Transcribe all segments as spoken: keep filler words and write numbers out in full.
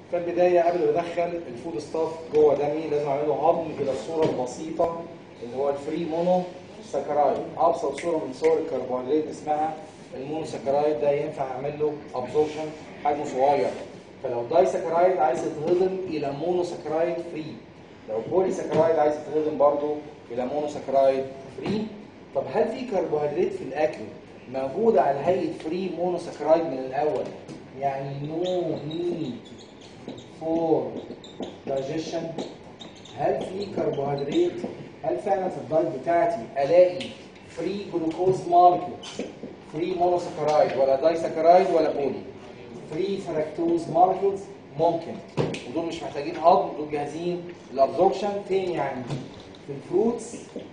في البدايه قبل ما ادخل الفود ستاف جوه دمي لازم اعمله هضم الى الصوره البسيطه اللي هو الفري مونو ساكرايد. ابسط صوره من صور الكربوهيدرات اسمها المونو ساكرايد، ده ينفع اعمل له ابزوربشن حجمه صغير. فلو داي ساكرايد عايز يتهضم الى مونو ساكرايد فري، لو بولي ساكرايد عايز يتهضم برضه الى مونو ساكرايد فري. طب هل في كربوهيدرات في الاكل موجوده على هيئه فري مونو ساكرايد من الاول؟ يعني نو نيد فور دايجيشن. هل في كربوهيدرات؟ هل فعلا في الدايت بتاعتي الاقي فري جلوكوز ماركت، فري مونو ساكرايد ولا داي ساكرايد ولا بولي؟ فري فركتوز ماركت ممكن، ودول مش محتاجين هضم، دول جاهزين للابزوربشن. فين يعني؟ في الفروتس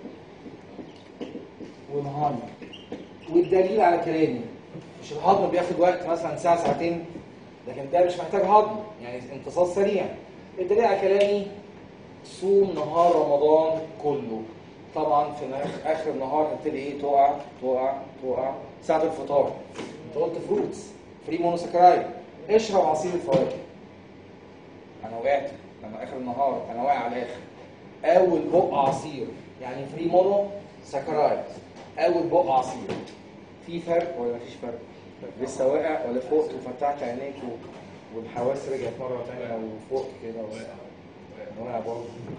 والهاني. والدليل على كلامي مش الهضم بياخد وقت مثلا ساعه ساعتين، لكن ده مش محتاج هضم، يعني امتصاص سريع. الدليل على كلامي صوم نهار رمضان كله. طبعا في اخر النهار هتبتدي ايه؟ تقع تقع تقع ساعه الفطار. انت قلت فروتس فري مونوساكرايد، اشرب عصير الفواكه. انا وقعت لما اخر النهار انا واقع على الاخر. اول بق عصير يعني فري مونو ساكرايد، اول بق عصير. في فرق ولا مفيش فرق؟ لسه واقع ولا فوقت وفتحت عينيك والحواس رجعت مره ثانيه وفوقت كده واقع برضه؟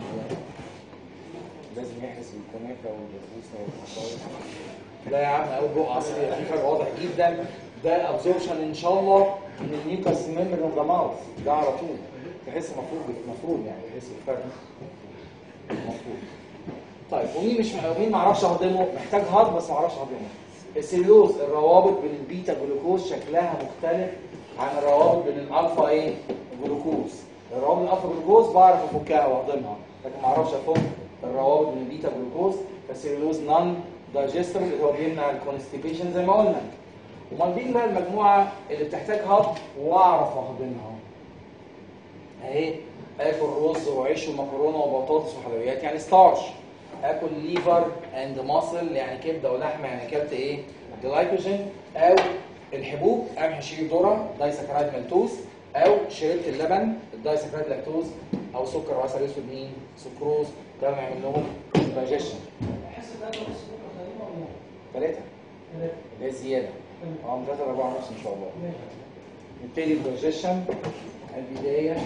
لازم يحرس بالكنافه والبسبوسه والحصاير. لا يا عم، اول بق عصير في فرق واضح جدا. ده ابزوربشن ان شاء الله من النيوكاس ميمبر اوف ذا ماوث، ده على طول تحس مفروض مفروض يعني تحس بفرق مفروض. طيب ومين مش مين ما اعرفش اهضمه؟ محتاج هضم بس ما اعرفش اهضمه. السيلوز، الروابط بين البيتا جلوكوز شكلها مختلف عن الروابط بين الالفا ايه؟ جلوكوز. الروابط الالفا جلوكوز بعرف افكها واهضمها، لكن ما اعرفش افك الروابط بين البيتا جلوكوز. فالسيلوز نون دايجستبل اللي هو بيمنع الكونستيبيشن زي ما قلنا. امال مين بقى المجموعه اللي بتحتاج هضم واعرف اهضمها؟ اهي اكل رز وعيش ومكرونه وبطاطس وحلويات يعني ستارش. اكل ليفر اند ماسل يعني كبده ولحمه يعني اكلت ايه؟ جلايكوجين. او الحبوب قمح شعير ذره دايساكرايد مالتوز، او شربت اللبن الدايساكرايد لاكتوز، او سكر وعسل اسود مين؟ سكروز. ده بنعمل لهم دايجيشن. احس ان انا السكر تقريبا ولا ثلاثه اللي هي زياده اه من ثلاثه لاربعه ونص ان شاء الله. نبتدي الدايجيشن. البدايه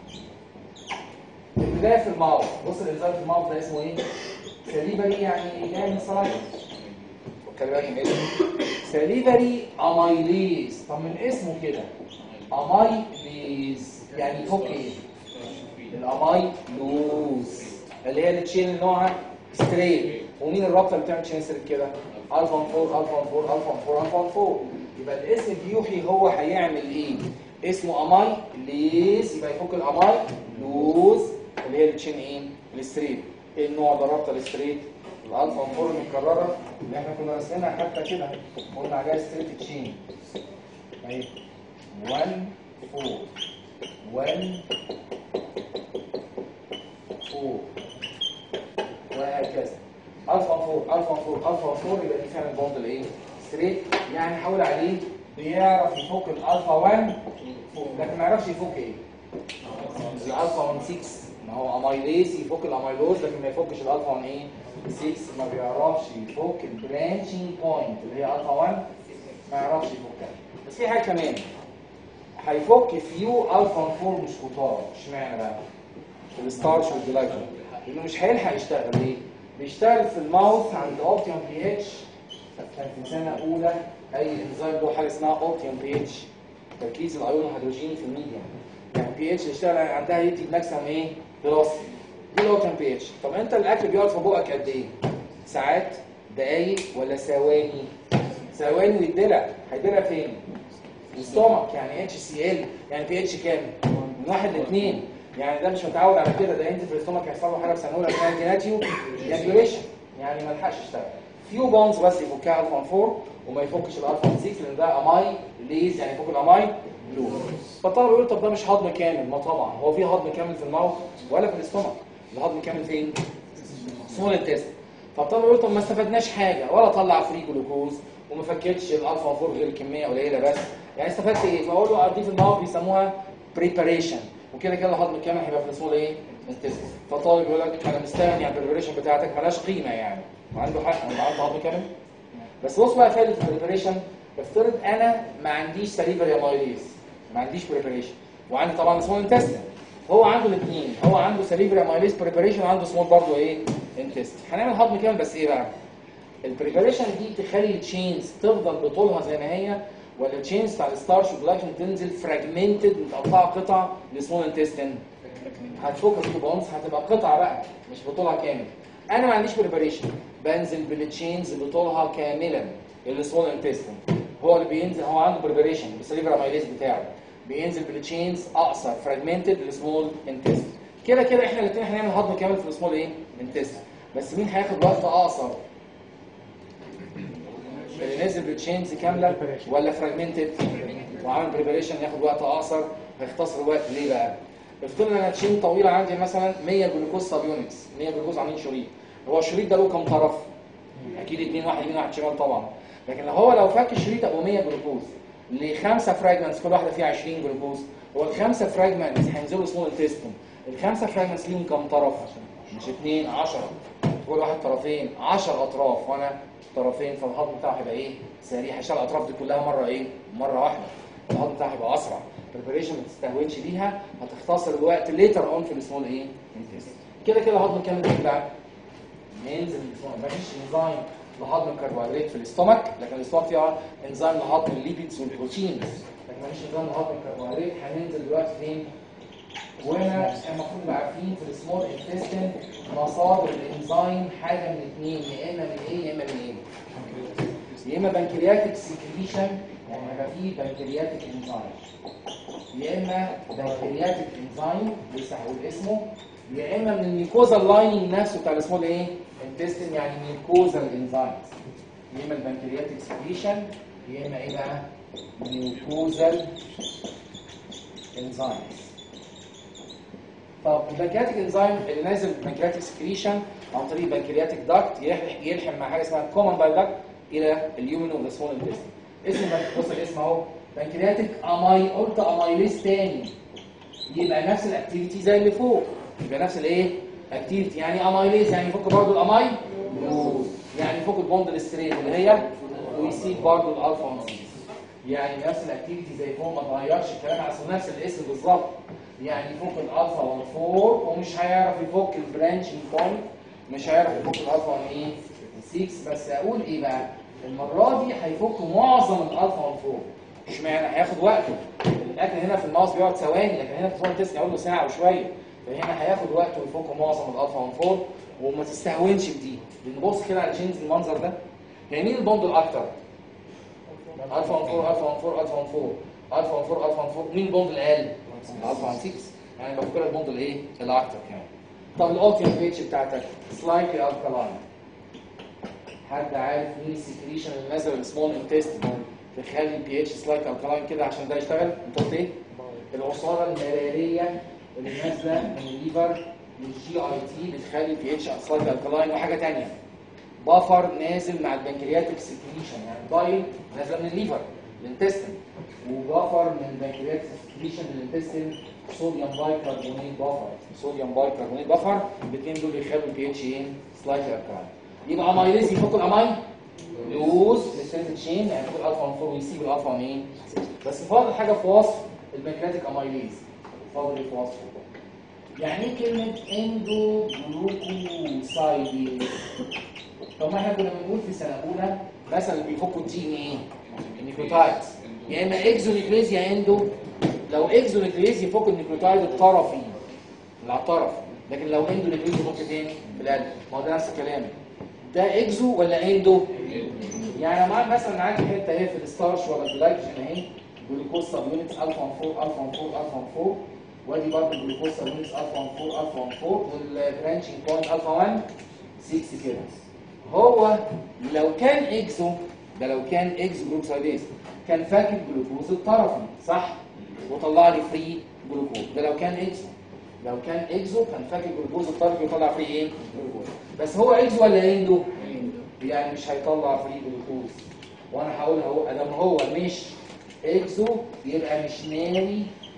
البدايه في الماوث. بص الانزيم في الماوث ده اسمه ايه؟ سليفري يعني جاي من الصلايف. خلي بالك من اسمه سليفري امايليز. طب من اسمه كده امايليز يعني فوق ايه؟ الامايلوز اللي هي التشين اللي نوعها ستريت. ومين الرابطه اللي بتعمل تشين ستريت كده؟ الفا أربعة الفا أربعة الفا أربعة الفا أربعة. يبقى الاسم بيوحي هو هيعمل ايه؟ اسمه امايليز يبقى يفك الامايلوز اللي هي التشين ايه؟ الستريت. ايه النوع ده؟ رابطه الستريت الالفا أربعة المكرره اللي احنا كنا راسمينها حتى كده قلنا عليها ستريت تشين اهي واحد أربعة واحد أربعة وهكذا. الفا أربعة الفا أربعة الفا أربعة يبقى دي فعلا بوند الايه؟ ستريت. يعني حاول عليه بيعرف يفك الالفا واحد لكن ما يعرفش يفك ايه؟ الالفا واحد ستة. ما هو امايليز يفك الامايلوز لكن ما يفكش الالفا واحد ايه؟ ستة. ما بيعرفش يفك البرانشنج بوينت اللي هي الفا واحد، ما يعرفش يفكها. بس في حاجه كمان هيفك فيو الفا أربعة مش كتار. اشمعنى بقى؟ في الستارش والجلايكوجين لانه مش هيلحق يشتغل. ليه؟ بيشتغل في الماوث عند اوبتيوم بي اتش. كان في سنه اولى اي انزيم له حاجه اسمها اوبتيوم بي اتش، تركيز الايون الهيدروجيني في الميديا. يعني بي اتش يشتغل عندها يدي ماكسيمم ايه؟ فيلوسيتي. دي الاوبتيوم بي اتش. طب انت الاكل بيقعد في بقك قد ايه؟ ساعات؟ دقايق؟ ولا ثواني؟ ثواني. ويتدلع هيدلع فين؟ الستومك. يعني اتش سي ال يعني بي اتش كام؟ من واحد لاثنين. يعني ده مش متعود على كده. ده انت في الستومك هيحصل له حاجه في سنه اولى اسمها جيناتيو ياجوليشن، يعني ما لحقش يشتغل. فيو بونز بس يفكها الفا أربعة وما يفكش الالفا ستة لان ده اماي ليز يعني يفك الاماي لو. فالطلبه يقول طب ده مش هضم كامل. ما طبعا هو في هضم كامل في الماوث ولا في الاستومك. الهضم كامل فين؟ سمول التست. فالطلبه يقول طب ما استفدناش حاجه ولا طلع فري جلوكوز وما فكتش الالفا أربعة غير كميه قليله بس، يعني استفدت ايه؟ فاقول له ادي في الماوث بيسموها بريباريشن، وكده كده الهضم الكامل هيبقى في السمول ايه؟ انتستين. فالطالب يقول لك انا مستغني عن البريباريشن بتاعتك مالهاش قيمه يعني، وعنده حق انا عنده هضم كامل. بس بص بقى فائده البريباريشن، افترض انا ما عنديش سليفري امايليز، ما عنديش بريباريشن، وعندي طبعا سمول انتستين، هو عنده الاثنين، هو عنده سليفري امايليز بريباريشن وعنده سمول برضه ايه؟ انتستين. هنعمل هضم كامل بس ايه بقى؟ البريباريشن دي تخلي التشينز تفضل بطولها زي ما هي، ولا التشينز بتاع الستارش والجلايكوجين تنزل فراجمنتد متقطعه قطع لسمول انتستين؟ هتفوكس بونس هتبقى قطعه بقى مش بطولها كامل. انا ما عنديش بريباريشن، بنزل بالتشينز بطولها كاملا السمول انتستين، هو اللي بينزل، هو عنده بريباريشن بالسليفر امايليز بتاعه، بينزل بالتشينز اقصر فراجمنتد للسمول انتستين. كده كده احنا الاثنين هنعمل هضم كامل في السمول ايه؟ انتستين، بس مين هياخد وقت اقصر؟ اللي نازل بالتشينز كامله ولا فراجمنتد وعامل بريباريشن ياخد وقت اقصر؟ هيختصر الوقت ليه بقى؟ افترض ان انا تشين طويله عندي مثلا مية جلوكوز سب يونتس، مية جلوكوز عاملين شريط، هو الشريط ده له كام طرف؟ اكيد اثنين، واحد يمين واحد شمال طبعا، لكن لو هو لو فك الشريط ابو مية جلوكوز لخمسه فراجمنتس كل واحده فيها عشرين جلوكوز، هو الخمسه فراجمنتس هينزلوا سمول انتستين، الخمسه فراجمنتس ليهم كام طرف؟ مش اثنين، عشرة، كل واحد طرفين، عشر اطراف وانا طرفين، فالهضم بتاعه هيبقى ايه؟ سريع، هيشيل الاطراف دي كلها مره ايه؟ مره واحده، الهضم بتاعه هيبقى اسرع. البريباريشن ما تستهونش بيها، هتختصر الوقت ليتر اون في السمول ايه؟ انتستين. كده كده الهضم كامل ايه بقى؟ ينزل مفيش انزيم لهضم الكربوهيدرات في الاستومك، لكن الاستومك فيها انزيم لهضم الليبيدز والبروتينز، لكن مفيش انزيم لهضم الكربوهيدرات. هننزل دلوقتي فين؟ وهنا المفروض نبقى عارفين في السمول انتستين مصادر الانزيم حاجه من اثنين، يا اما من ايه يا اما من ايه؟ يا اما بنكرياتيك سكريشن، يعني هيبقى فيه بنكرياتيك انزيم، يا اما بنكرياتيك انزيم لسه هقول اسمه، يا اما من الميكوزال لايننج نفسه بتاع السمول ايه؟ انتستين، يعني ميكوزال انزيمز، يا اما البنكرياتيك سكريشن يا اما ايه بقى؟ ميكوزال انزيمز. طب البنكرياتيك انزيم اللي نازل بنكرياتيك سكريشن عن طريق بنكرياتيك داكت يلحم يلحم مع حاجه اسمها كومن بايل داكت الى اليومن اوف ذا سمول انتستين. اسم بص الاسم اهو بنكرياتيك اماي، قلت امايليز تاني، يبقى نفس الاكتيفيتي زي اللي فوق، يبقى نفس الايه؟ اكتيفيتي، يعني امايليز يعني يفك برضه الاماي، يعني يفك البوند الستريت اللي هي ويسيب برضه الالفا ونسيب، يعني نفس الاكتيفيتي زي فوق، ما اتغيرش الكلام، اصل نفس الاسم بالظبط، يعني يفك الالفا والفور ومش هيعرف يفك البرانشنج بوينت، مش هيعرف يفك الالفا وايه؟ ستة. بس اقول ايه بقى؟ المره دي هيفك معظم الالفا والفور. اشمعنى؟ هياخد وقته، الاكل هنا في الماوس بيقعد ثواني، لكن هنا في الفور تيست يقعد له ساعه وشويه، فهنا هياخد وقته ويفك معظم الالفا والفور. وما تستهونش بدي، لان بص كده على تشينز المنظر ده، يعني مين البوند الاكتر؟ الفا والفور الفا والفور الفا والفور الفا والفور الفا والفور. مين البوند الاقل؟ الفا ستة، يعني بفكر البوند الايه؟ الاكتر كمان. طب الاوتيوم بيتش بتاعتك سلايتلي الكالاين، حد عارف مين السكريشن اللي نازل السمول انتستين تخلي البي اتش سلايتلي الكالاين كده عشان ده يشتغل؟ انت قلت ايه؟ العصاره المراريه اللي نازله من الليفر للجي اي تي بتخلي البي اتش سلايتلي الكالاين. وحاجه ثانيه، بافر نازل مع البنكرياتيك سكريشن، يعني بايل نازله من الليفر الانتستين، وبافر من البنكرياتيك سكريشن للانتستين صوديوم بايكربونات بافر، صوديوم بايكربونات بافر، الاثنين دول يخلوا البي اتش ايه؟ سلايتلي الكالاين. يبقى امايليز يفك الاماي لوز للسنتين تشين، يعني يفك الالفا اربعة ويسيب الالفا ايه؟ بس فاضل حاجه في وصف البنكرياتيك امايليز، فاضل ايه في وصفه؟ يعني ايه كلمه اندو جلوكوسايديز؟ طب ما احنا كنا بنقول في سنه اولى مثلا اللي بيفكوا الدي ان ايه؟ النيوكليوتايدز، يا اما اكزونيكليز يا اندو. لو اكزونيكليز يفك النيوكليوتايد الطرفي اللي على الطرف، لكن لو اندونيكليز يفك فين؟ في القلب. ما هو ده نفس الكلام، ده اكزو ولا اندو؟ يعني معاك مثلا عندي حته اهي في الستارش ولا الجلايكوجين اهي جلوكوز سب يونتس الفا اربعة الفا اربعة الفا اربعة، وادي برضه جلوكوز سب يونتس الفا اربعة الفا اربعة، والبرانشنج بوينت الفا واحد ستة كده. هو لو كان اكزو، ده لو كان اكزو جلوكوسايديز كان فاكر الجلوكوز الطرفي صح؟ وطلع لي فري جلوكوز. ده لو كان اكزو، لو كان اكزو كان فاكر الجلوكوز الطرفي ويطلع فري ايه؟ جلوكوز. بس هو اكزو ولا اندو؟ يعني مش هيطلع فري جلوكوز. وانا هقول اهو ادام هو مش اكزو يبقى مش ناوي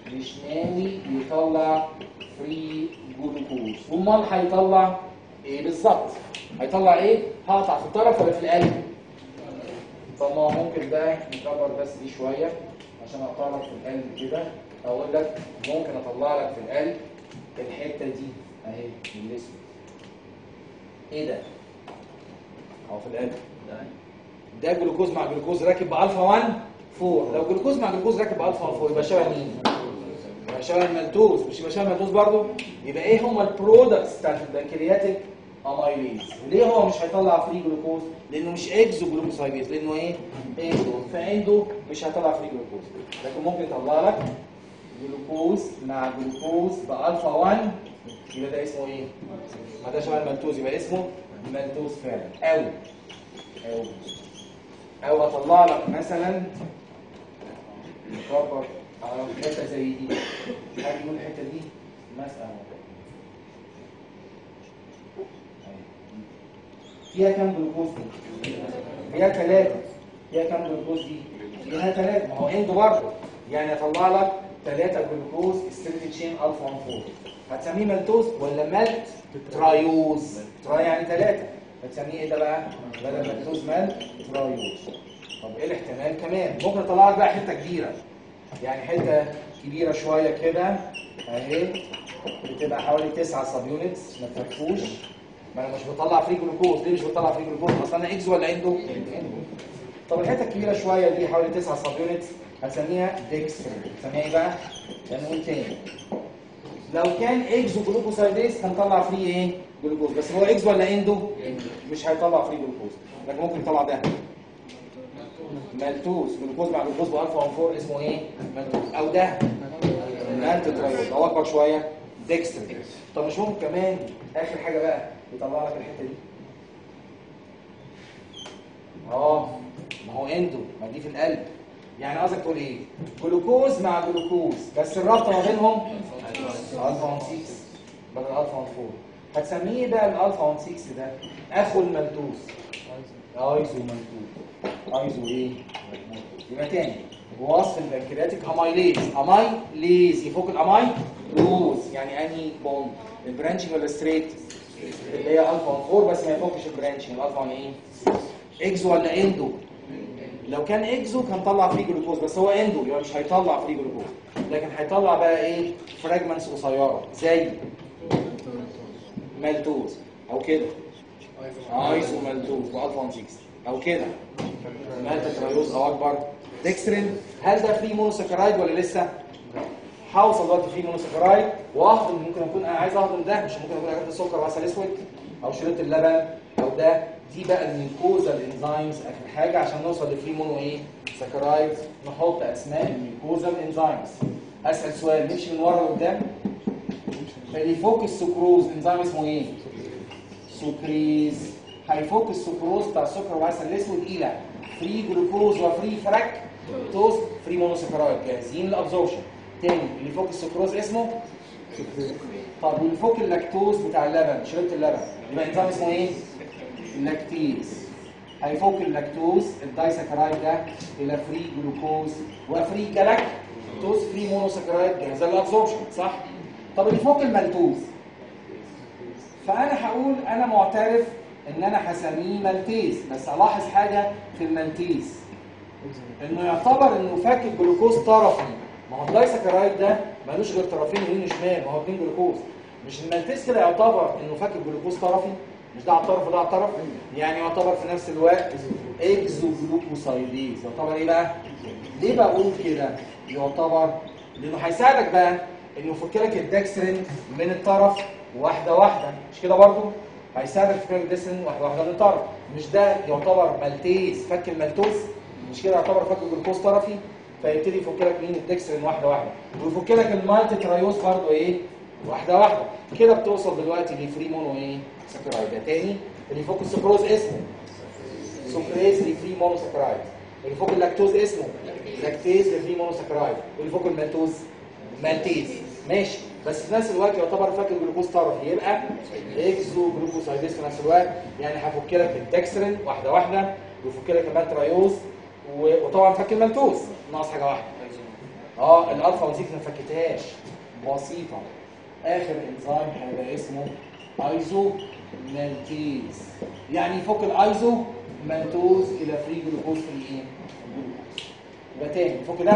مش ناوي يطلع فري جلوكوز. امال هيطلع ايه بالظبط؟ هيطلع ايه؟ هقطع في الطرف ولا في القلب؟ طب ما ممكن ده نكبر بس دي شويه عشان اقطع لك في القلب كده. اقول لك ممكن اطلع لك في القلب الحته دي اهي الاسود. ايه ده؟ اهو في القلب ده جلوكوز مع جلوكوز راكب بالفا واحد فور. لو جلوكوز مع جلوكوز راكب بالفا واحد فور يبقى شبه مين؟ يبقى شبه المالتوز. مش يبقى شبه المالتوز برضه؟ يبقى ايه هم البرودكتس بتاعت البنكرياتيك اميليز؟ وليه هو مش هيطلع فري جلوكوز؟ لانه مش اكزو جلوكوسايديز، لانه ايه؟ اندو، فاندو مش هيطلع فري جلوكوز. لكن ممكن يطلع لك جلوكوز مع جلوكوز بالفا واحد، يبقى ده اسمه ايه؟ ما ده شبه المالتوز يبقى اسمه مالتوز فعلا. او او او اطلع لك مثلا نكبر على حته زي دي. حد يقول الحته دي مثلا فيها كام جلوكوز دي؟ فيها ثلاثة. فيها كام جلوكوز دي؟ فيها ثلاثة. ما هو اندو برضه. يعني اطلع لك ثلاثة جلوكوز ستريت تشين الفا واحد فور. هتسميه مالتوز ولا مالت ترايوز؟ تراي يعني ثلاثة. هتسميه ايه ده بقى؟ بدل مالتوز مالت ترايوز. طب ايه الاحتمال كمان؟ ممكن اطلع لك بقى حتة كبيرة. يعني حتة كبيرة شوية كده اهي بتبقى حوالي تسعة سب يونتس ما تفكوش. ما انا مش بطلع فري جلوكوز. ليه مش بطلع فري جلوكوز؟ اصل انا اكس ولا اندو؟ طب الحته الكبيره شويه دي حوالي تسعة سب يونتس هنسميها ديكسترين. هنسميها ايه بقى؟ هنقول تاني لو كان اكزو جلوكوسايديز هنطلع فري ايه؟ جلوكوز. بس هو اكس ولا اندو؟ مش هيطلع فري جلوكوز. لكن ممكن يطلع ده مالتوز جلوكوز مع جلوكوز بالفا واحد فور اسمه ايه؟ مالتوز. او ده مالت ترايوز او اكبر شويه ديكسترين. طب مش ممكن كمان اخر حاجه بقى يطلع لك الحته دي؟ اه ما هو اندو، ما دي في القلب. يعني قصدك تقول ايه؟ جلوكوز مع جلوكوز بس الرابطه ما بينهم الفا واحد ستة بدل الفا واحد فور. هتسميه بقى الالفا واحد ستة ده اخو المالتوز ايزو مالتوز. ايزو ايه؟ يبقى تاني وصف البنكرياتيك اميليز. اميليز يفك الاماي لوز. يعني انهي بوند؟ البرانشنج ولا ستريت؟ اللي هي الفا واحد فور بس ما يفكش البرانشنج. الالفا واحد ايه؟ اكزو ولا اندو؟ لو كان اكزو كان طلع فري جلوكوز بس هو اندو يبقى مش هيطلع فري جلوكوز. لكن هيطلع بقى ايه؟ فراجمنتس قصيره زي مالتوز او كده ايزو مالتوز والفا واحد ستة او كده مالت ترايوز او اكبر ديكسترين. هل ده فري مونوساكرايد ولا لسه؟ هوصل دلوقتي فري مونوساكرايد واهضم. ممكن اكون انا عايز اهضم ده، مش ممكن اكون اخد السكر وعسل اسود او شريط اللبن او ده. دي بقى الميكوزا الانزيمز اخر حاجه عشان نوصل لفري مونو ايه؟ ساكرايد. نحط اسماء الميكوزا الانزيمز. اسال سؤال نمشي من ورا لقدام. اللي السكروز انزيم اسمه ايه؟ سكريز. هيفك السكروز بتاع السكر والعسل الاسود الى فري جلوكوز وفري فراكتوز فري مونوساكرايد جاهزين للابزوربشن. تاني اللي يفك السكروز اسمه سكريز. طب واللي يفك اللاكتوز بتاع اللبن شريط اللبن يبقى انزيم اسمه ايه؟ اللاكتيز. هيفك اللاكتوز الدايساكرايد ده الى فري جلوكوز وفري جلاكتوز فري مونوساكرايد جاهزه للابزوربشن صح؟ طب اللي يفك المالتوز فانا هقول انا معترف ان انا هسميه مالتيز. بس الاحظ حاجه في المالتيز انه يعتبر انه فك الجلوكوز طرفي. ما هو الدايساكرايد ده مالوش غير طرفين يمين وشمال. ما هو اتنين جلوكوز. مش المالتيز كده يعتبر انه فك الجلوكوز طرفي؟ مش ده على الطرف وده على الطرف؟ يعني يعتبر في نفس الوقت اكزو جلوكوسايديز. يعتبر ايه بقى؟ ليه بقول كده؟ يعتبر لانه هيساعدك بقى انه يفك لك الدكسترين من الطرف واحده واحده. مش كده برضو؟ هيساعدك في فك الدكسترين واحده واحده من الطرف. مش ده يعتبر مالتيز فك المالتوز؟ مش كده يعتبر فك الجلوكوز طرفي؟ فيبتدي يفك لك مين؟ الدكسترين واحده واحده. ويفك لك المالتي ترايوز برضو ايه؟ واحده واحده. كده بتوصل دلوقتي لفري مونو ايه؟ ساكرايد. ده تاني اللي يفك السكروز اسمه سكريز لفري مونو ساكرايد. اللي يفك اللاكتوز اسمه لاكتيز لفري مونو ساكرايد. واللي يفك المالتوز مالتيز. ماشي. بس في نفس الوقت يعتبر فك الجلوكوز طرفي يبقى اكزو جلوكوسايديز في نفس الوقت. يعني هفك لك الدكسترين واحده واحده ويفك لك المالترايوز وطبعا فك المالتوز ناقص حاجه واحده اه الالفا واحد ستة ما فكتهاش، بسيطه. اخر انزيم هيبقى اسمه ايزو مالتيز، يعني يفك الايزو مالتوز الى فري جلوكوز في الايه؟ يبقى تاني يفك ده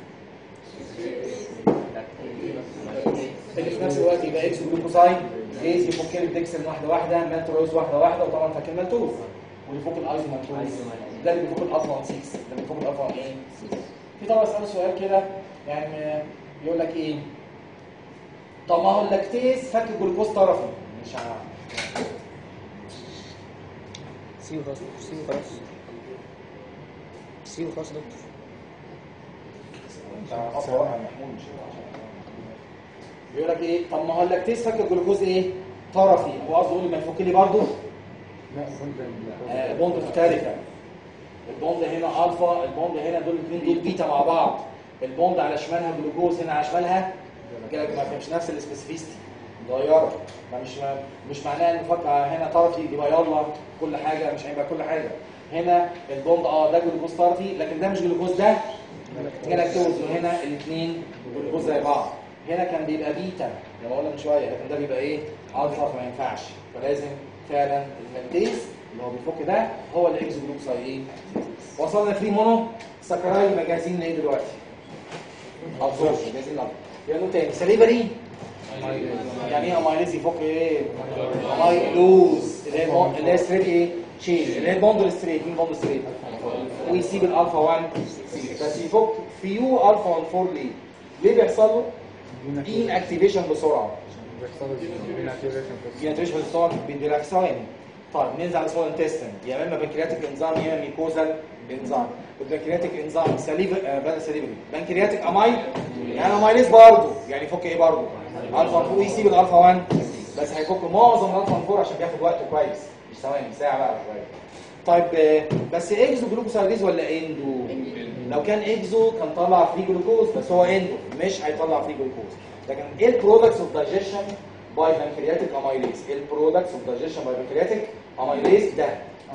اللي في نفس الوقت يبقى اكس جلوكوزايد جايز يفك الدكسل واحده واحده، مالتوز واحده واحده، وطبعا فاكر مالتوز واللي فوق الايزو مالتوز ده اللي بيفك الالفا واحد ستة، ده اللي بيفك الالفا واحد ايه؟ في طبعا اساله سؤال كده يعني يقول لك ايه؟ طب ما هو اللاكتيز فك جلوكوز طرفي، مش عارف. سي وخلاص سي وخلاص سي وخلاص دكتور. انت اصلا محمود مش بيقول لك ايه؟ طب ما هو اللاكتيز فك الجلوكوز ايه؟ طرفي، هو قصده يقول ما يفك لي برضه؟ لا بوند مختلفه. البوند هنا الفا، البوند هنا دول الاثنين دول بيتا مع بعض. البوند على شمالها جلوكوز، هنا على شمالها ما مش نفس السبيسيفيستي، متغيره. فمش مش معناه ان فك هنا طرفي يبقى يلا كل حاجه، مش هيبقى كل حاجه. هنا البوند اه ده جلوكوز طرفي، لكن ده مش جلوكوز، ده جلاكتوز، وهنا الاثنين جلوكوز زي بعض. هنا كان بيبقى بيتا زي ما قلنا من شويه، لكن ده بيبقى ايه؟ الفا، فما ينفعش. فلازم فعلا المالتيز اللي هو بيفك ده هو الاكس جلوكوزايد ايه؟ وصلنا فري مونو سكرايد. يبقى جاهزين لايه دلوقتي؟ ابزوربشن، جاهزين لابزوربشن. يلا تاني سليفري يعني ايه؟ امايليز يفك ايه؟ امايلوز اللي هي اللي هي ستريت ايه؟ تشين، اللي هي البوند الستريت. مين بوند ستريت؟ ويسيب الالفا واحد بس يفك فيو الفا واحد أربعة. ليه؟ ليه بيحصل له ان اكتيفيشن بسرعه؟ بينتريشن بسرعه بالديلاكساين. طيب ننزل على سمول انتستين، يا اما بنكرياتيك انزيم يا اما ميكوزال انزيم. البنكرياتيك انزيم سليف بدل سليفري بنكرياتيك امايل، يعني امايليز برضه، يعني يفك ايه برضه؟ الفا أربعة يسيب الالفا واحد بس هيفك معظم الالفا أربعة عشان بياخد وقت كويس، مش ثواني، ساعه بقى شويه. طيب بس اكزو جلوكوسايديز ولا اندو؟ لو كان اكزو كان طلع فري جلوكوز، بس هو اندو مش هيطلع فري جلوكوز. لكن ايه البرودكتس اوف دايجيشن باي بنكرياتيك امايليز؟ ايه البرودكتس اوف دايجيشن باي بنكرياتيك امايليز؟ ده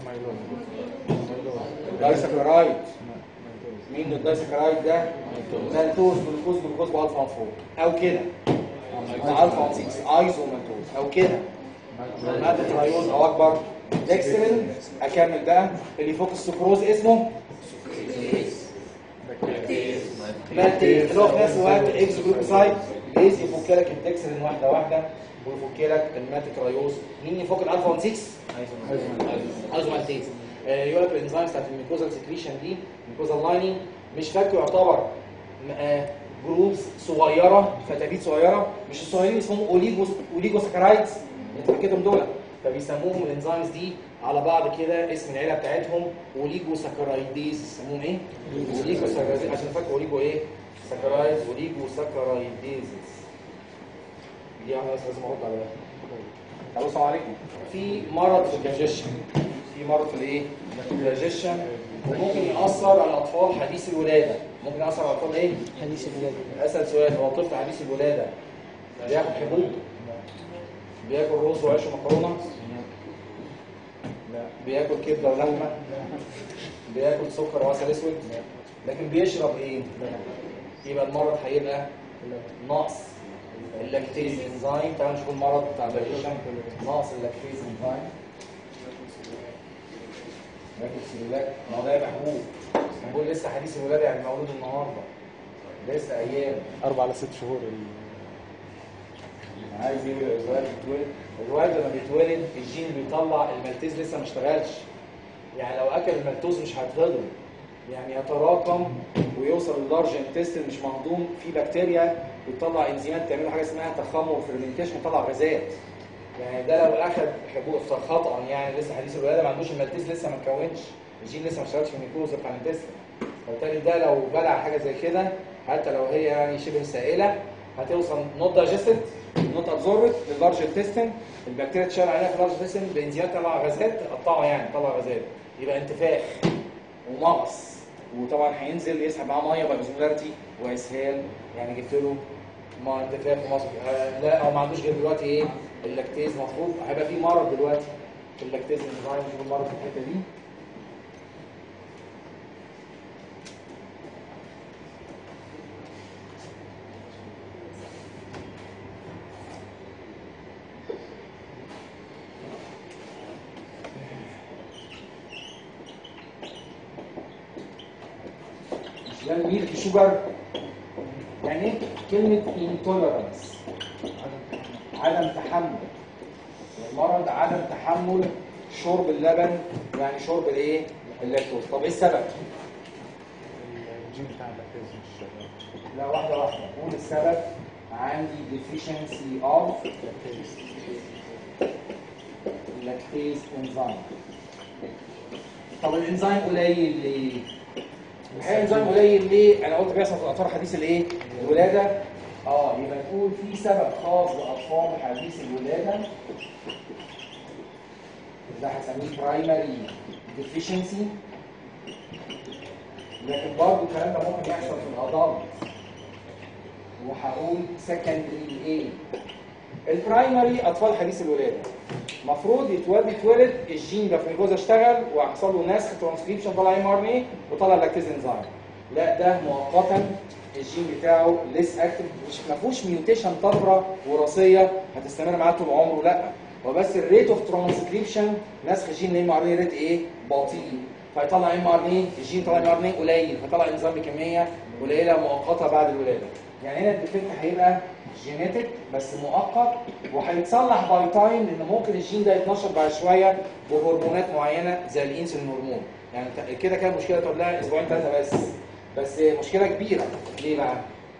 الدايسكرايد. مين الدايسكرايد ده؟ مالتوز، جلوكوز، جلوكوز بالفا أربعة او كده مع الفا ستة ايزو مالتوز، او كده ماده ترايوز او اكبر ديكسترين. اكمل بقى اللي فوق السكروز اسمه مالتيز، اللي هو في نفس الوقت اكس جلوكوسايد ليز يفك لك الديكسترين واحده واحده ويفك لك الماتيترايوز. مين يفك الالفا واحد ستة؟ ايزو مالتيز. يقول لك الانزيمز بتاعت الميكوزال سكريشن دي، الميكوزال لايننج مش فاكر، يعتبر جروبس صغيره، فتافيت صغيره، مش الصغيرين اسمهم اوليجو اوليجو ساكرايدز، انت فاكرهم دول؟ فبيسموهم الانزيمز دي على بعض كده اسم العيله بتاعتهم اوليجو ساكرايديز. يسموهم ايه؟ اوليجو ساكرايديز، عشان فاكر اوليجو ايه؟ ساكرايدز، اوليجو ساكرايديز. دي انا لازم ارد عليها. الو السلام عليكم. في مرض في الدايجيشن، في مرض في الايه؟ الدايجيشن، وممكن ياثر على الاطفال حديث الولاده. ممكن ياثر على الاطفال ايه؟ حديث الولاده. اسال سؤال، هو الطفل حديث الولاده بياخد حبوب؟ بياكل رز وعيش ومكرونه؟ لا. بياكل كبده ولحمه؟ بياكل سكر وعسل اسود؟ لكن بيشرب ايه؟ يبقى المرض هيبقى نقص اللاكتيز انزيم. تعالوا نشوف المرض بتاع الدايجيشن، نقص اللاكتيز انزيم. باكل سيرولاك، ما هو ده يبقى حبوب. بنقول لسه حديث الولاده، يعني مولود النهارده، لسه ايام اربع لست شهور. عايز ايه الولد بيتولد؟ الولد لما بيتولد الجين اللي بيطلع المالتيز لسه ما اشتغلش، يعني لو اكل المالتوز مش هيتهضم، يعني يتراكم ويوصل للارج انتستين مش مهضوم، في بكتيريا بتطلع انزيمات تعمل حاجه اسمها تخمر فيرمنتيشن، يطلع غازات. يعني ده لو اخذ حبوب خطا، يعني لسه حديث الولاده ما عندوش المالتيز، لسه ما اتكونش الجين، لسه ما اشتغلش في الميكروز بتاع الانتستين، فبالتالي ده لو بلع حاجه زي كده حتى لو هي يعني شبه سائله هتوصل نوت دايجستد نوت ابزوربت للارج انتستين، البكتيريا تشتغل عليها في اللارج انتستين بانزيمات تطلع غازات، تقطعه يعني تطلع غازات، يبقى انتفاخ ومغص، وطبعا هينزل يسحب معاه ميه بايزولاريتي واسهال، يعني جبت له ما انتفاخ ومغص. آه لا هو ما عندوش غير دلوقتي ايه؟ اللاكتيز. مفروض هيبقى في مرض دلوقتي في اللاكتيز انزيم، نشوف المرض في الحته دي. ده الميلك شوجر. يعني ايه كلمه intolerance؟ عدم تحمل المرض، عدم تحمل شرب اللبن، يعني شرب الايه؟ اللاكتوز. طب ايه السبب؟ الجين بتاع اللاكتوز مش شغال. لا واحده واحده. قول السبب. عندي deficiency of lactase enzyme. طب الانزيم قليل ليه؟ الحقيقه الانزيم قليل ليه؟ انا قلت بيحصل في الاطفال حديث الايه؟ الولاده. اه يبقى نقول في سبب خاص باطفال حديث الولاده ده هسميه برايمري ديفيشنسي، لكن برضه الكلام ده ممكن يحصل في الادلت، وهقول سكندري ايه؟ البرايمري اطفال حديث الولاده المفروض يتولد يتولد الجين ده في الجوزه اشتغل وحصل له نسخ ترانسكريبشن طلع ام ار ان اي وطلع لاكتيز انزيم. لا ده مؤقتا الجين بتاعه ليس اكتف، مش ما فيهوش ميوتيشن طفره وراثيه هتستمر معاه طول عمره، لا هو بس الريت اوف ترانسكريبشن نسخ الجين ام ار ان اي ريت ايه؟ بطيء، فيطلع ام ار ان اي الجين طلع ام ار ان اي قليل فطلع انزيم بكميه قليله مؤقته بعد الولاده. يعني هنا الديفكت هيبقى جينيتك بس مؤقت وهيتصلح باي تايم، لان ممكن الجين ده يتنشط بعد شويه بهرمونات معينه زي الانسولين هرمون. يعني كده كده مشكله تقعد لها اسبوعين ثلاثه بس، بس مشكله كبيره. ليه بقى؟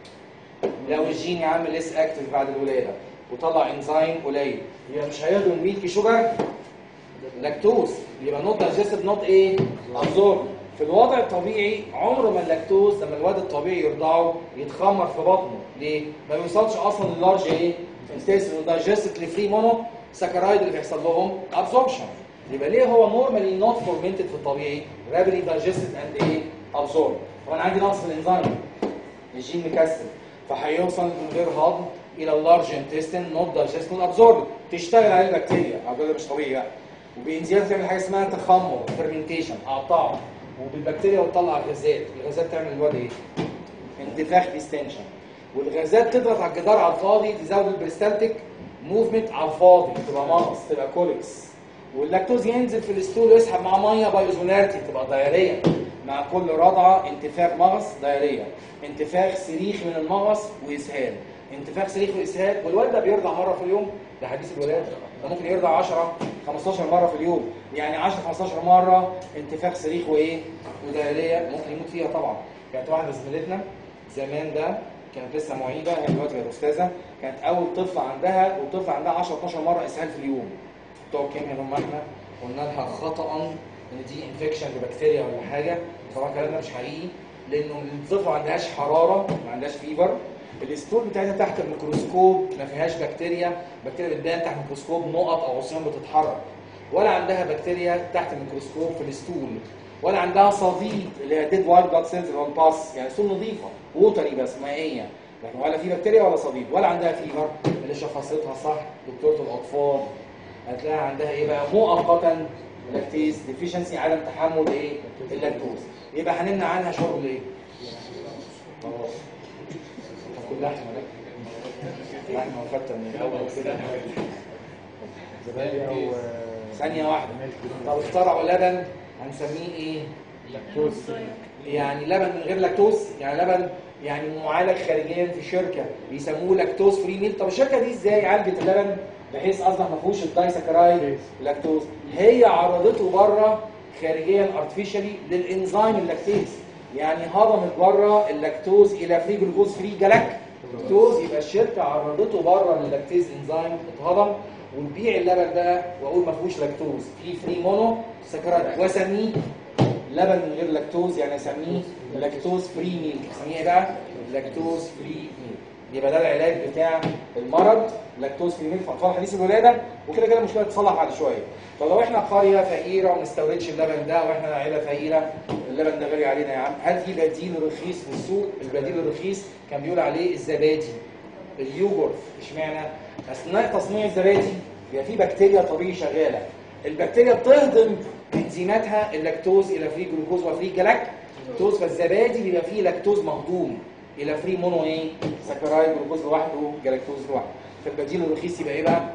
لو الجين يا عم لسه اكتف بعد الولاده وطلع انزيم قليل يبقى مش هياخدوا الميلك شوجر لاكتوز، يبقى نوت دايجستد نوت ايه؟ ابزورب. في الوضع الطبيعي عمر ما اللاكتوز لما الواد الطبيعي يرضعه يتخمر في بطنه، ليه؟ ما بيوصلش اصلا للارج ايه؟ انتستين ودايجستد لفري مونو ساكرايد اللي بيحصل لهم ابزوربشن. يبقى ليه هو نورمالي نوت فورمنتد في الطبيعي؟ رابيدلي دايجستد اند ايه؟ ابزورب. طب انا عندي نقص في الانزيم الجين مكسل فهيوصل من غير هضم الى اللارج انتستين نوت دايجستد ابزورب، تشتغل عليه البكتيريا، ده مش طبيعي بقى. وبانزياد تعمل حاجه اسمها تخمر فيرمنتيشن اقطاع، وبالبكتيريا وتطلع الغازات، الغازات تعمل الواد ايه؟ انتفاخ ديستنشن، والغازات تضغط على الجدار على الفاضي تزود البريستالتيك موفمنت على الفاضي تبقى مغص تبقى كوليكس، واللاكتوز ينزل في الستول ويسحب معاه ميه بايزونارتي تبقى دايريه، مع كل رضعه انتفاخ مغص دايريه، انتفاخ صريخ من المغص واسهال، انتفاخ صريخ واسهال. والواد ده بيرضع مره في اليوم، ده حديث الولاده، ده ممكن يرضع عشرة خمستاشر مره في اليوم، يعني عشرة خمستاشر مره انتفاخ صريخ وايه؟ ودايريه، ممكن يموت فيها طبعا. كانت واحده زميلتنا زمان ده كانت لسه معيده، هي دلوقتي بقت استاذه، كانت اول طفل عندها والطفل عندها عشرة اتناشر مره اسهال في اليوم. بتوع الكيمياء هم احنا قلنا لها خطا ان دي انفكشن ببكتيريا ولا حاجه، طبعا الكلام ده مش حقيقي لانه الطفل ما عندهاش حراره ما عندهاش فيفر، الستول بتاعتها تحت الميكروسكوب ما فيهاش بكتيريا، بكتيريا بتبان تحت الميكروسكوب نقط او عصيان بتتحرك، ولا عندها بكتيريا تحت الميكروسكوب في الستول، ولا عندها صديد اللي هي ديد وايت بلاد سيلز اللي هو الباس، يعني ستول نظيفه ووتري بس مائيه، لكن ولا في بكتيريا ولا صديد، ولا عندها فيفر اللي شخصتها صح دكتوره الاطفال هتلاقي عندها ايه بقى؟ مؤقتا لاكتيز ديفيشنسي، عدم تحمل ايه؟ اللاكتوز. يبقى هنمنع عنها شرب الايه؟ خلاص كل لحمه ده لحمه وفته من الاول كده زبادي او ثانيه واحده. طب اخترعوا لبن هنسميه ايه؟ لاكتوز. يعني لبن من غير لاكتوز، يعني لبن يعني معالج خارجيا في شركه بيسموه لاكتوز فري ميل. طب الشركه دي ازاي عالجت اللبن بحيث اصبح ما فيهوش الدايساكرايد لاكتوز؟ هي عرضته بره خارجيا ارتفيشالي للانزيم اللاكتيز، يعني هضمت بره اللاكتوز الى فري جلوكوز فري جلاكتوز، يبقى الشركه عرضته بره لللاكتيز انزيم اتهضم ونبيع اللبن ده واقول ما فيهوش لاكتوز، في فري مونو ساكرايد، واسميه لبن من غير لاكتوز، يعني اسميه لاكتوز فري ميل. اسميه ايه بقى؟ لاكتوز فري ميل. يبقى ده العلاج بتاع المرض لاكتوز فري ميل في اطفال حديث الولاده، وكده كده المشكله تتصلح بعد شويه. طب لو احنا قريه فقيره وما نستوردش اللبن ده واحنا عائله فقيره اللبن ده غالي علينا يا عم، هل في بديل رخيص في السوق؟ البديل الرخيص كان بيقول عليه الزبادي، اليوجورت. اشمعنى؟ اثناء تصنيع الزبادي بيبقى في بكتيريا طبيعي شغاله، البكتيريا بتهضم انزيماتها اللاكتوز الى فري جلوكوز وفري جلاكتوز، فالزبادي بيبقى فيه لاكتوز مهضوم الى فري مونو ايه؟ ساكرايد، جلوكوز لوحده جلاكتوز لوحده. فالبديل الرخيص يبقى ايه بقى؟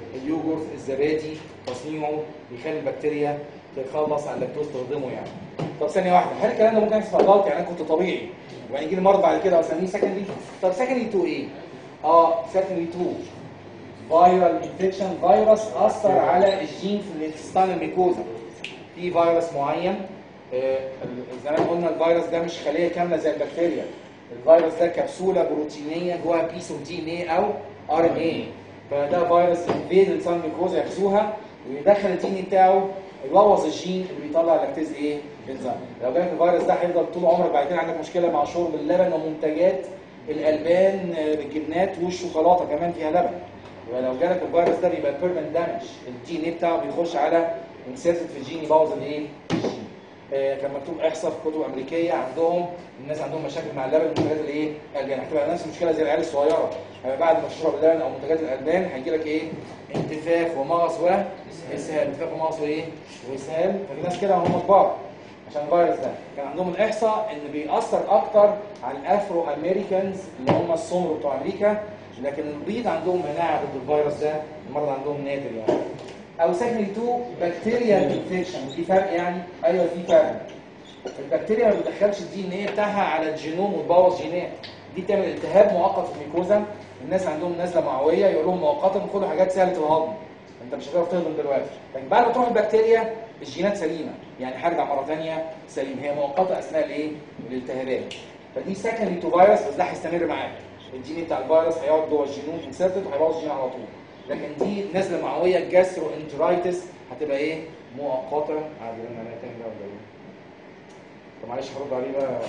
اليوجورت. الزبادي تصنيعه بيخلي البكتيريا تتخلص على اللاكتوز تهضمه يعني. طب ثانيه واحده، هل الكلام ده ممكن يحصل غلط؟ يعني انا كنت طبيعي وبعدين يجي لي مرض بعد كده واسميه سكندري؟ طب سكندري تو ايه؟ اه سكندري تو فايرال انفكشن، فيروس اثر على الجين في الانتستينال ميكوزا. في فيروس معين، آه زي ما قلنا الفيروس ده مش خليه كامله زي البكتيريا، الفيروس ده كبسوله بروتينيه جواها بيس اوف دي ان ايه او ار ان ايه، فده فيروس انفيد الانتستينال ميكوزا ياخذوها ويدخل الدي ان بتاعه يبوظ الجين اللي بيطلع لاكتيز ايه؟ انزيم. لو جالك الفيروس ده هيفضل طول عمرك بعد كده عندك مشكله مع شرب اللبن ومنتجات الالبان، الجبنات والشوكولاته كمان فيها لبن. يبقى لو جالك الفيروس ده بيبقى بيرمنت دامج، الدي ان ايه بتاعه بيخش على انسيرتد في الجين يبوظ الايه؟ الجين. آه كان مكتوب احصاء في كتب امريكيه عندهم الناس عندهم مشاكل مع اللبن ومنتجات الايه؟ الالبان، هتبقى نفس المشكله زي العيال الصغيره، بعد ما تشرب اللبن او منتجات الالبان هيجي لك ايه؟ انتفاخ ومغص واسهال، انتفاخ ومغص وايه؟ واسهال. ففي ناس كده وهم كبار عشان الفيروس ده كان عندهم الاحصاء ان بيأثر اكتر على الافرو امريكانز اللي هم السمر بتوع امريكا، لكن البيض عندهم مناعه ضد الفيروس ده، المرض عندهم نادر يعني. او سكندري تو بكتيريال انفكشن، في فرق يعني؟ ايوه في فرق. البكتيريا ما بتدخلش الدي ان ايه بتاعها على الجينوم وتبوظ جينات، دي بتعمل التهاب مؤقت في الميكوزا. الناس عندهم نزله معويه يقول لهم مؤقتا خدوا حاجات سهله الهضم، انت مش هتقدر تهضم دلوقتي، لكن بعد ما تروح البكتيريا الجينات سليمه، يعني هرجع مره ثانيه سليم، هي مؤقته اثناء الايه؟ الالتهابات. فدي سكندري تو فيروس، بس ده هيستمر معاك، الجين بتاع الفيروس هيقعد جوه الجينوم انسرتد وهيبوظ الجين على طول. لكن دي نزله معويه جاسترو انترايتس هتبقى ايه؟ مؤقته. عادي لنا انا تاني ولا ايه؟ طب معلش هرد عليه بقى.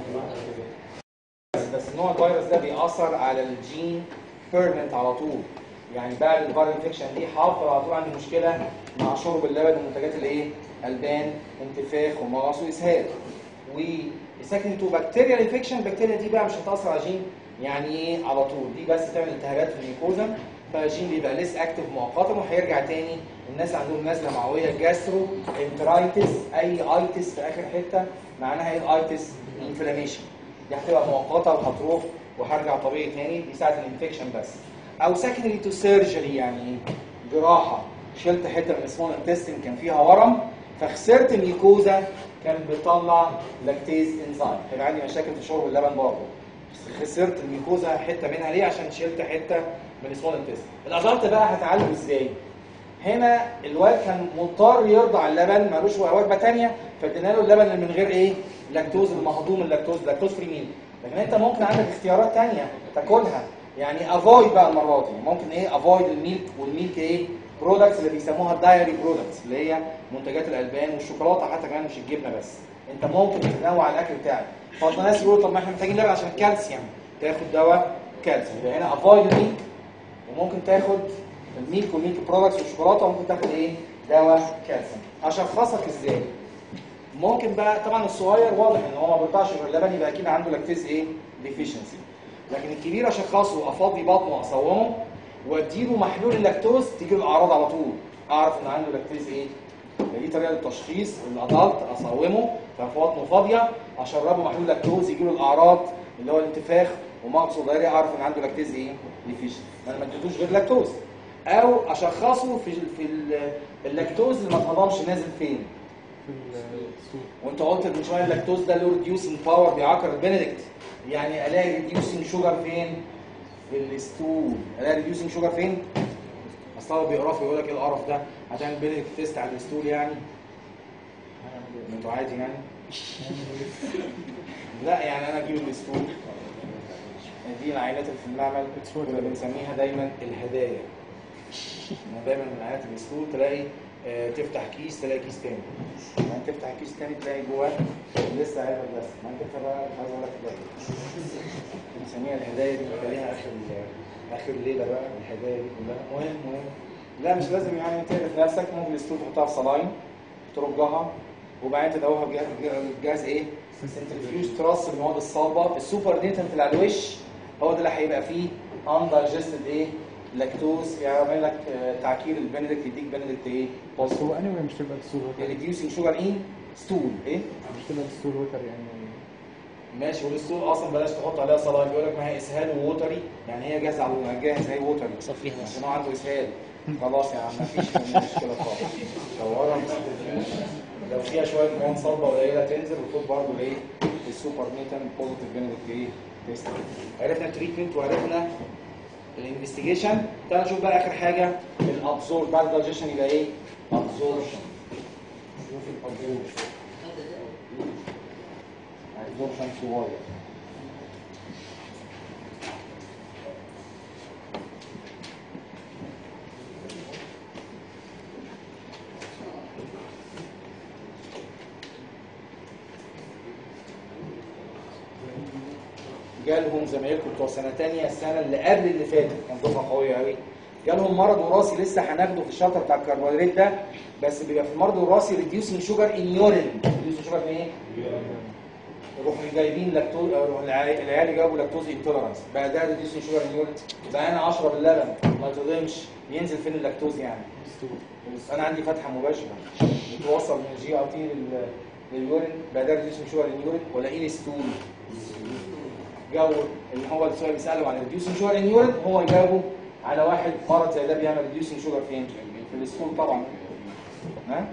بس نوع الفيروس ده بيأثر على الجين بيرمنت على طول، يعني بعد الفيرال انفكشن دي هفضل على طول عندي مشكله مع شرب اللبن ومنتجات الايه؟ البان، انتفاخ ومغص واسهال. وسكندري تو بكتيريال انفكشن، البكتيريا دي بقى مش هتأثر على الجين يعني ايه على طول، دي بس تعمل التهابات في الميكوزا، فالجين بيبقى ليس اكتف مؤقتا وهيرجع تاني. الناس عندهم نزله معويه جاسترو انترايتس، اي ايتس في اخر حته معناها ايه؟ الايتس انفلاميشن، دي هتبقى مؤقته وهتروح وهرجع طبيعي تاني، دي ساعه الانفكشن بس. او سكندري تو سيرجري، يعني جراحه، شلت حته من السمول انتستين كان فيها ورم فخسرت الميكوزا كانت بتطلع لاكتيز انزيم، هيبقى عندي مشاكل في شرب اللبن برضه، خسرت الميكوزا حته منها ليه؟ عشان شلت حته من السمول انتستين. الادلت بقى هتعالج ازاي؟ هنا الواد كان مضطر يرضع اللبن، مالوش وجبه ثانيه، فادينا له اللبن اللي من غير ايه؟ لاكتوز، المهضوم اللاكتوز، لاكتوز فري ميل. لكن انت ممكن عندك اختيارات ثانيه تاكلها، يعني افويد بقى المره دي، ممكن ايه؟ افويد الميلك، والميلك ايه؟ برودكتس اللي بيسموها الدايري برودكتس، اللي هي منتجات الالبان والشوكولاته، حتى كمان مش الجبنه بس، انت ممكن تتنوع الاكل بتاعك. فالناس يقولوا طب ما احنا محتاجين لبن عشان الكالسيوم، تاخد دواء كالسيوم، يبقى هنا افويد الميلك، وممكن تاخد الميلك والميلك برودكتس والشوكولاته، وممكن تاخد ايه؟ دواء كالسيوم. اشخصك ازاي؟ ممكن بقى طبعا الصغير واضح ان هو ما بيرضعش غير اللبن، يبقى اكيد عنده لاكتيز ايه؟ ديفيشنسي. لكن الكبير اشخصه وافضي بطنه واصومه واديله محلول اللاكتوز تيجي له الاعراض على طول، اعرف ان عنده لاكتيز ايه؟ دي طريقه للتشخيص. الادلت اصومه ففي بطنه فاضيه، اشربه محلول لاكتوز يجي له الاعراض اللي هو الانتفاخ ومغص ضريري، اعرف ان عنده لاكتيز ايه؟ ديفيشنسي، انا ما اديتوش غير لاكتوز. او اشخصه في في اللاكتوز اللي ما اتهضمش نازل فين؟ وانت قلت من شويه اللاكتوز ده له ريديوسنج باور بيعكر البنديكت، يعني الاقي ريديوسنج شوجر فين؟ في الستول. الاقي ريديوسنج شوجر فين؟ اصل هو بيقرف يقول لك ايه القرف ده؟ عشان البنديكت تيست على الستول يعني؟ انتوا عادي يعني؟ لا يعني انا اجيب الستول، دي العينات اللي في المعمل اللي بنسميها دايما الهدايا. دايما من عينات الستول تلاقي اه تفتح كيس تلاقي كيس تاني، ما انت تفتح كيس تاني تلاقي جواه لسه عيبه بس، ما انت تفتح بقى عايز اقول لك ده بنسميها الهدايا، دي بنخليها اخر اخر ليله بقى الهدايا دي كلها. مهم مهم لا مش لازم يعني تعرف نفسك، ممكن الستول تحطها في صلاين ترجها وبعدين تدوها بجهاز الجهاز ايه؟ سنترفيوج ترص المواد الصلبه. السوبر ديتنت اللي على الوش هو ده اللي هيبقى فيه اندايجستد ايه؟ لاكتوز، يعمل لك تعكير البنديكت، يديك بنديكت ايه؟ بس هو اني مش تبقى الستول ووتر، ريديوسينج شوجر ان ستول ايه؟ مش تبقى الستول ووتر يعني ماشي. والستول اصلا بلاش تحط عليها صلاين، بيقول لك ما هي اسهال ووتري، يعني هي جاهزه على جاهز هي ووتري صفيها عشان هو عنده اسهال. خلاص يا عم مفيش مشكله خالص. دورها لو فيها شويه مواد صلبه قليله تنزل وتاخد برضه الايه السوبر نيتال بوزيتيف بينفيت ايه تيست. عرفنا التريتمنت وعرفنا الانفستيجيشن. تعالى نشوف بقى اخر حاجه الابزورب بعد الدايجيشن يبقى ايه؟ ابزوربشن. شوف الابزوربشن ابزوربشن صغير. جالهم زمايلكم بتوع سنه ثانيه السنه اللي قبل اللي فاتت كان دفعه قويه قوي، جالهم مرض وراثي لسه هناخده في الشابتر بتاع الكربوهيدرات ده، بس بيبقى في المرض الوراثي ريديوسنج شوجر ان يورين. ريديوسنج شوجر ايه؟ يروحوا جايبين لاكتوز، العيال يجاوبوا لاكتوز انتولرانس، بقى ده ريديوسنج شوجر ان يورين. بقى انا عشرة باللبن ما تضمش ينزل فين اللاكتوز يعني؟ بس انا عندي فتحه مباشره بتوصل من الجي ار تي لليورين، بقى ده ريديوسنج شوجر ان يورين ولا ايه ستول؟ جو اللي هو السؤال بيساله عن الريديوسنج شوجر ان يورين، هو يجاوبه على واحد مرض زي ده بيعمل ريديوسنج شوجر فين؟ في السكول طبعا. ها؟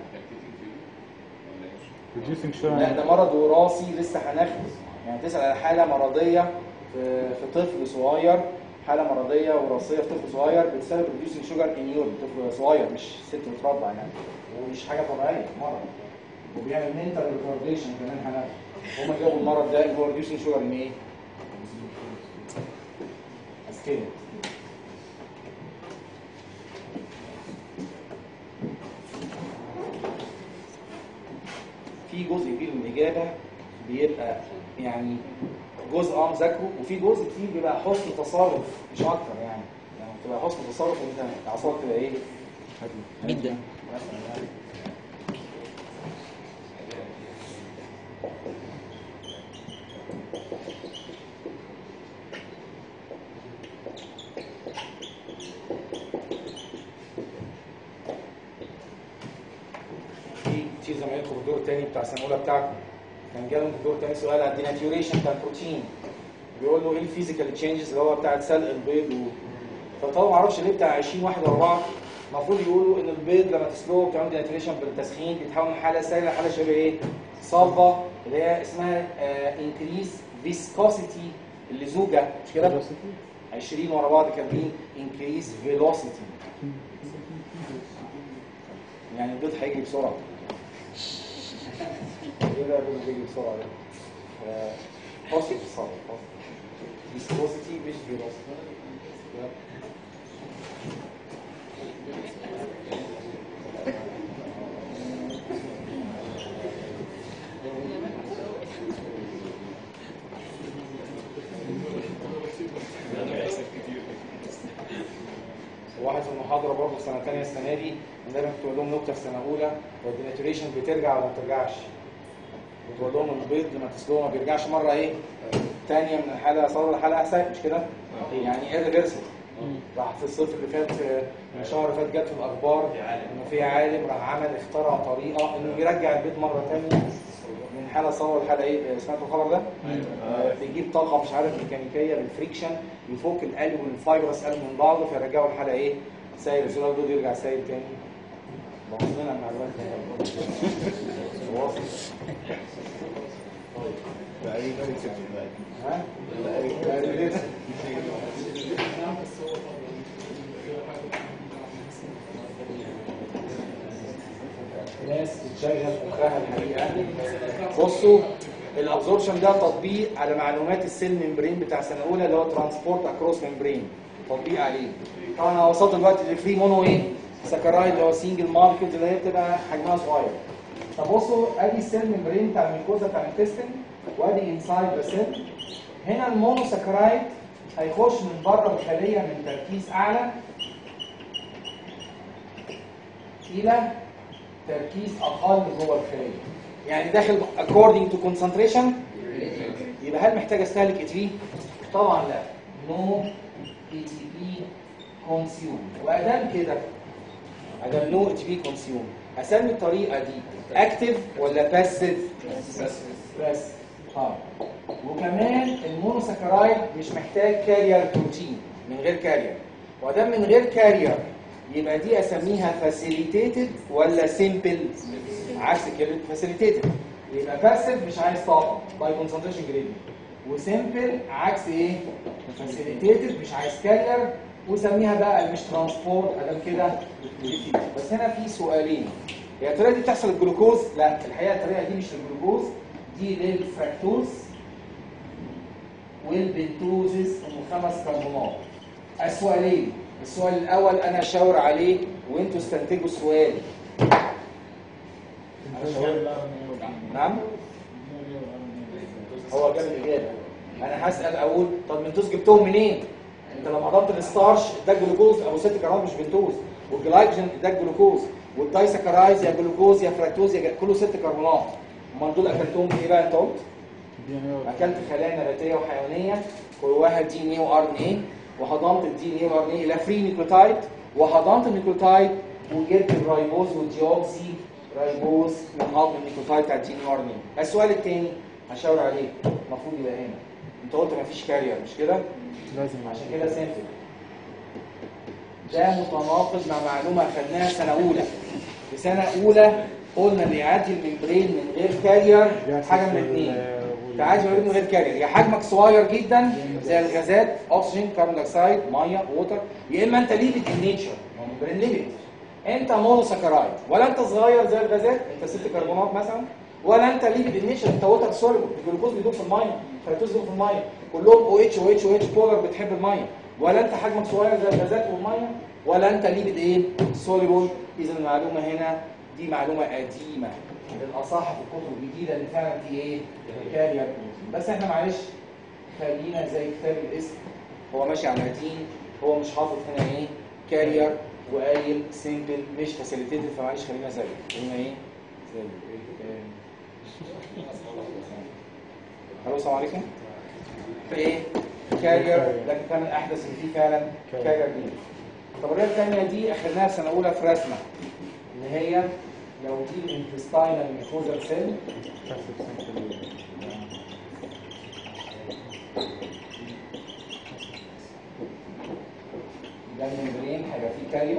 reducing sugar لا ده مرض وراثي لسه هناخده، يعني تسال على حاله مرضيه في في طفل صغير، حاله مرضيه وراثيه في طفل صغير بتسبب ريديوسنج شوجر ان يورين، طفل صغير مش ست بترضع يعني، ومش حاجه طبيعيه مرض، وبيعمل منتال ريتارديشن كمان هناخده. هم جابوا المرض ده اللي هو ريديوسنج شوجر ان ايه؟ كده. في جزء كبير من الاجابه بيبقى يعني جزء اه مذاكره، وفي جزء كتير بيبقى حسن تصرف مش اكتر يعني، يعني بتبقى حسن تصرف وانت اعصابك تبقى ايه؟ جدا. في زمايلكم في الدور الثاني بتاع السنه الاولى بتاعكم كان جالهم في الدور الثاني سؤال على الديناتيوريشن بتاع البروتين، بيقول له ايه الفيزيكال تشينجز اللي هو بتاع سلق البيض و... فطبعا ما اعرفش ليه بتاع عشرين واحد ورا بعض المفروض يقولوا ان البيض لما تسلقه بتعمل ديناتيوريشن بالتسخين بيتحول من حاله سائله لحاله شبه ايه؟ صلبه اللي هي اسمها انكريس فيسكوسيتي اللزوجه مش كده؟ عشرين ورا بعض كاتبين انكريس فيلوسيتي، يعني البيض هيجري بسرعه. ايه بقى البيض بيجري بسرعه ده؟ فاصل الصبر، فيسكوسيتي مش فيلوسيتي. واحد في المحاضره برضه في سنه ثانيه السنه دي دايما كنت بقول لهم نكته في سنه اولى، الديناتوريشن بترجع ولا ما بترجعش؟ كنت بقول لهم البيض لما تسلقه ما بيرجعش مره ايه؟ ثانيه من الحاله صار لحاله احسن مش كده؟ يعني ايه ريفرسل؟ راح في الصيف اللي فات من شهر اللي فات جت في الاخبار انه في عالم راح عمل اخترع طريقه انه يرجع البيض مره ثانيه من حاله صار لحاله ايه؟ سمعتوا الخبر ده؟ آه بيجيب طاقه مش عارف ميكانيكيه بالفريكشن يفك القلب والفايبرس قلب من بعضه فيرجعوا الحاله ايه؟ سايل، الزول البيض يرجع سايل تاني. بوظنا المعلومات دي. واصل. بقى ايه ها؟ ناس بتشغل مخها الحقيقه. بصوا الابزوربشن ده تطبيق على معلومات السيل ممبرين بتاع سنه اولى اللي هو ترانسبورت اكروس ممبرين، تطبيق عليه. طبعا انا وصلت دلوقتي للفري مونو ايه؟ ساكرايد اللي هو سنجل ماركت اللي هي بتبقى حجمها صغير. طب بصوا ادي السيل ممبرين بتاع الميكوزا بتاع الانتستين وادي انسايد ذا سيل. هنا المونو ساكرايد هيخش من بره الخليه من تركيز اعلى الى تركيز اقل جوه الخليه، يعني داخل according to concentration. يبقى هل محتاج استهلك اي تي بي؟ طبعا لا، نو اي تي بي كونسيوم. وادام كده ادام نو اي تي بي كونسيوم اسمي الطريقه دي اكتف ولا باسيف؟ بس اه وكمان المونوساكرايد مش محتاج كارير بروتين، من غير كارير. وادام من غير كارير يبقى دي اسميها فاسيليتيتد ولا سيمبل؟ عكس كلمه فاسيليتيتد. يبقى باسيف مش عايز طاقه باي كونسنتريشن جريدينت، وسيمبل عكس ايه؟ فاسيليتيتد مش عايز كارير، وسميها بقى مش ترانسبورت ادام كده. بس هنا في سؤالين، هي الطريقه دي بتحصل الجلوكوز؟ لا، الحقيقه الطريقه دي مش للجلوكوز، دي للفراكتوز والبنتوزيس وخمس كربونات. السؤالين، السؤال الاول انا اشاور عليه وانتوا استنتجوا السؤال. نعم، هو جاب الاجابه. انا هسال اقول طب بنتوز جبتهم منين؟ انت لما حضرت الستارش ده جلوكوز او ست كربونات مش بنتوز، والجلايكوجين ده جلوكوز، والدايسكرايز يا جلوكوز يا فراكتوز يا كله ست كربونات. امال دول اكلتهم ايه بقى انت قلت؟ اكلت خلايا نباتيه وحيوانيه، كل واحد دي ان ايه وار ان ايه، وهضمت الدي ان ايه وار ان ايه الى فري نيوكليوتايد، وهضمت النيوكليوتايد وجبت الرايبوز والديوكسي رايبوز من هضم النيوكليوتايد بتاع الدي ان ايه وار ان ايه. السؤال الثاني هشاور عليه المفروض يبقى هنا، انت قلت مفيش كارير مش كده؟ لازم، عشان كده سيمبل. ده متناقض مع معلومه اخذناها سنه اولى. في سنه اولى قلنا اللي يعدي الممبرين من غير كارير حاجه من الاثنين، تعدي الممبرين من غير كارير، يا حجمك صغير جدا زي الغازات اكسجين كربون دايوكسيد ميه ووتر، يا اما انت ليبيد النيتشر، الممبرين ليبيد، انت مونوساكرايد، ولا انت صغير زي الغازات انت ست كربونات مثلا، ولا انت ليبيد النيتشر انت ووتر سوليبل، الجلوكوز بيدوب في الميه، الفركتوز بيدوب في الميه، كلهم او اتش او اتش او اتش بولر بتحب الميه، ولا انت حجمك صغير زي الغازات والميه، ولا انت ليبيد ايه؟ سوليبل. اذا المعلومه هنا دي معلومه قديمه، الاصح في الكتب الجديده اللي فعلا في ايه؟ كارير. بس احنا معلش خلينا زي كتاب الاسم، هو ماشي على قديم، هو مش حاطط هنا ايه؟ كارير وقايل سيمبل مش فاسيليتيتد، فمعلش خلينا زي خلينا ايه؟ زي الو السلام عليكم. ايه؟ كارير، لكن كان الاحدث اللي فيه فعلا كارير دي. الطريقه الثانيه دي اخذناها سنه اولى في رسمه، اللي هي لو دي الانتستاينال ميكوزال سيل ده الممبرين هيبقى فيه كارير،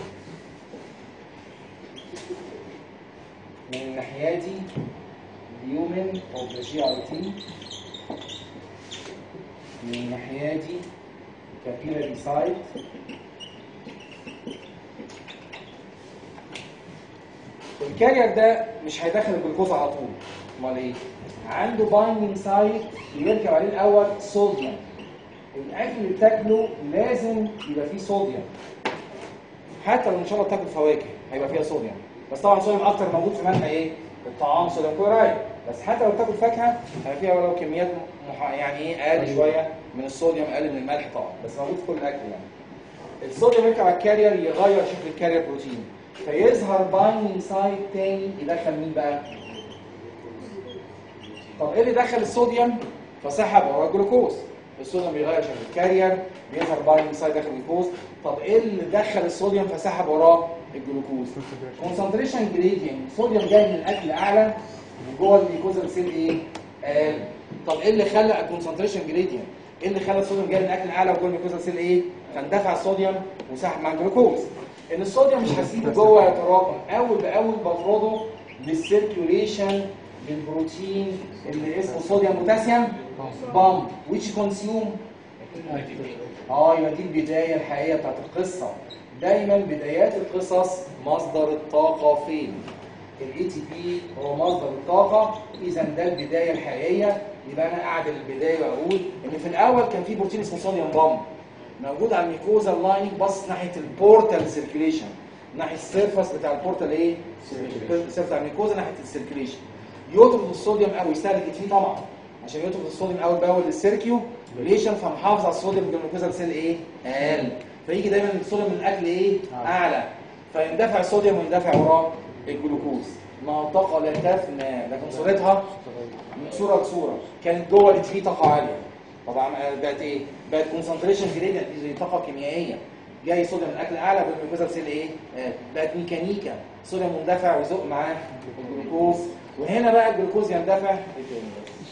من الناحيه دي اليومن او الجي اي تي، من الناحيه دي كابيلاري سايت، الكارير ده مش هيدخل الجلوكوز على طول، امال ايه؟ عنده بايندينج سايت بيركب عليه الاول صوديوم. الاكل اللي بتاكله لازم يبقى فيه صوديوم، حتى لو ان شاء الله بتاكل فواكه هيبقى فيها صوديوم، بس طبعا صوديوم اكتر موجود في منها ايه؟ الطعام صوديوم كلورايد، بس حتى لو بتاكل فاكهه هيبقى فيها ولو كميات مح... يعني ايه اقل شويه من الصوديوم، اقل من الملح طبعا، بس موجود في كل الاكل يعني. الصوديوم يركب على الكارير يغير شكل الكارير بروتين، فيظهر بايندينج سايت تاني يدخل مين بقى؟ طب ايه اللي دخل الصوديوم فسحب وراه الجلوكوز؟ الصوديوم بيغير شكل الكارير، بيظهر بايندينج سايت داخل الجلوكوز. طب ايه اللي دخل الصوديوم فسحب وراه الجلوكوز؟ كونسنتريشن جريدينت، صوديوم جاي من الاكل اعلى وجوه الميكوزال سيل ايه؟ اقل. طب ايه اللي خلى الكونسنتريشن جريدينت؟ ايه اللي خلى الصوديوم جاي من الاكل اعلى وجوه الميكوزال سيل ايه؟ فاندفع الصوديوم وسحب مع الجلوكوز. ان الصوديوم مش هسيبه جوه يتراكم، اول باول بطرده بالسيركيوليشن بالبروتين اللي اسمه صوديوم بوتاسيوم بامب which consume اه يبقى دي البدايه الحقيقيه بتاعت القصه. دايما بدايات القصص مصدر الطاقه فين؟ الاي تي بي هو مصدر الطاقه، اذا ده البدايه الحقيقيه. يبقى انا قاعد البدايه واقول ان في الاول كان في بروتين اسمه صوديوم بامب موجود على الميكوزال لايننج، بص ناحيه البورتال سيركيليشن، ناحيه السيرفس بتاع البورتال ايه؟ السيرفس بتاع الميكوزا ناحيه السيركيليشن، يطرد الصوديوم قوي، يستهلك فيه طبعا عشان يطرد الصوديوم اول باول للسيركيوليشن، فمحافظ على الصوديوم من الميكوزال سيل ايه؟ اقل، فيجي دايما الصوديوم من الاكل ايه؟ اعلى، فيندفع الصوديوم ويندفع وراه الجلوكوز. ما هو الطاقه لا تفنى، لكن صورتها من صوره لصوره. كانت جوه اللي فيه طاقه عاليه، طبعا بقت ايه؟ بقت كونسنتريشن جريدينت، دي طاقه كيميائيه، جاي صوديوم من الاكل اعلى بالميكوزال سيل ايه؟ آه. بقت ميكانيكا، صوديوم مندفع ويزق معاه الجلوكوز، وهنا بقى الجلوكوز يندفع ايه تاني بس؟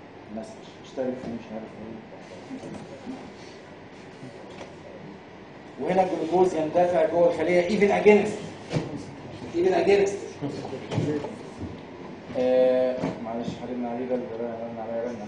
مسج اشترك فيه مش عارف ايه. وهنا الجلوكوز يندفع جوه الخليه ايفن اجينست ايفن اجينست آه معلش حرمنا عليه ده رن عليا رن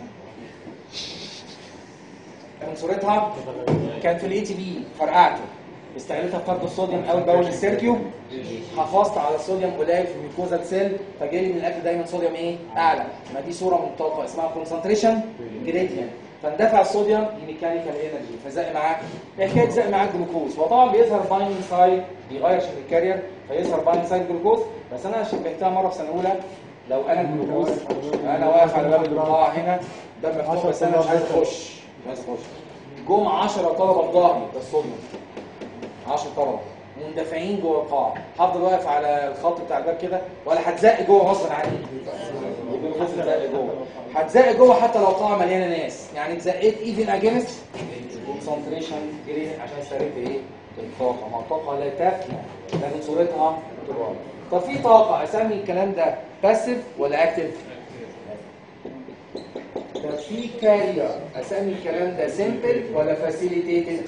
كان صورتها كان في الاي تي بي فرقعته استغلتها في طرد الصوديوم اول باول السيركيو حافظت على الصوديوم قليل في الميكوزا سيل فجالي من الاكل دايما صوديوم ايه اعلى ما دي صوره من الطاقه اسمها كونسنتريشن جريدينت فاندفع الصوديوم لميكانيكال انرجي فزق معاه ايه حكايه زق معاه الجلوكوز وطبعا بيظهر بايندنج سايد بيغير شكل الكارير فيظهر بايندنج سايد جلوكوز بس انا شبهتها مره في سنه اولى لو انا الجلوكوز انا واقف على باب القاعه هنا باب مفتوح بس انا مش عايز اخش مش عايز اخش جم عشرة طلبه في ظهري ده الصوديوم عشرة طلبه مندفعين جوه القاعه هفضل واقف على الخط بتاع الباب كده ولا هتزق جوه غصب عني هتزق جوه هتزق جوه حتى لو القاعه مليانه ناس يعني اتزقيت ايفن اجينست كونسنتريشن جريد عشان استغل ايه الطاقه ما الطاقه لا تفنى لكن صورتها تراب طب في طاقه اسمي الكلام ده باسيف ولا اكتف طب في كارير اسمي الكلام ده سمبل ولا فاسيليتيتد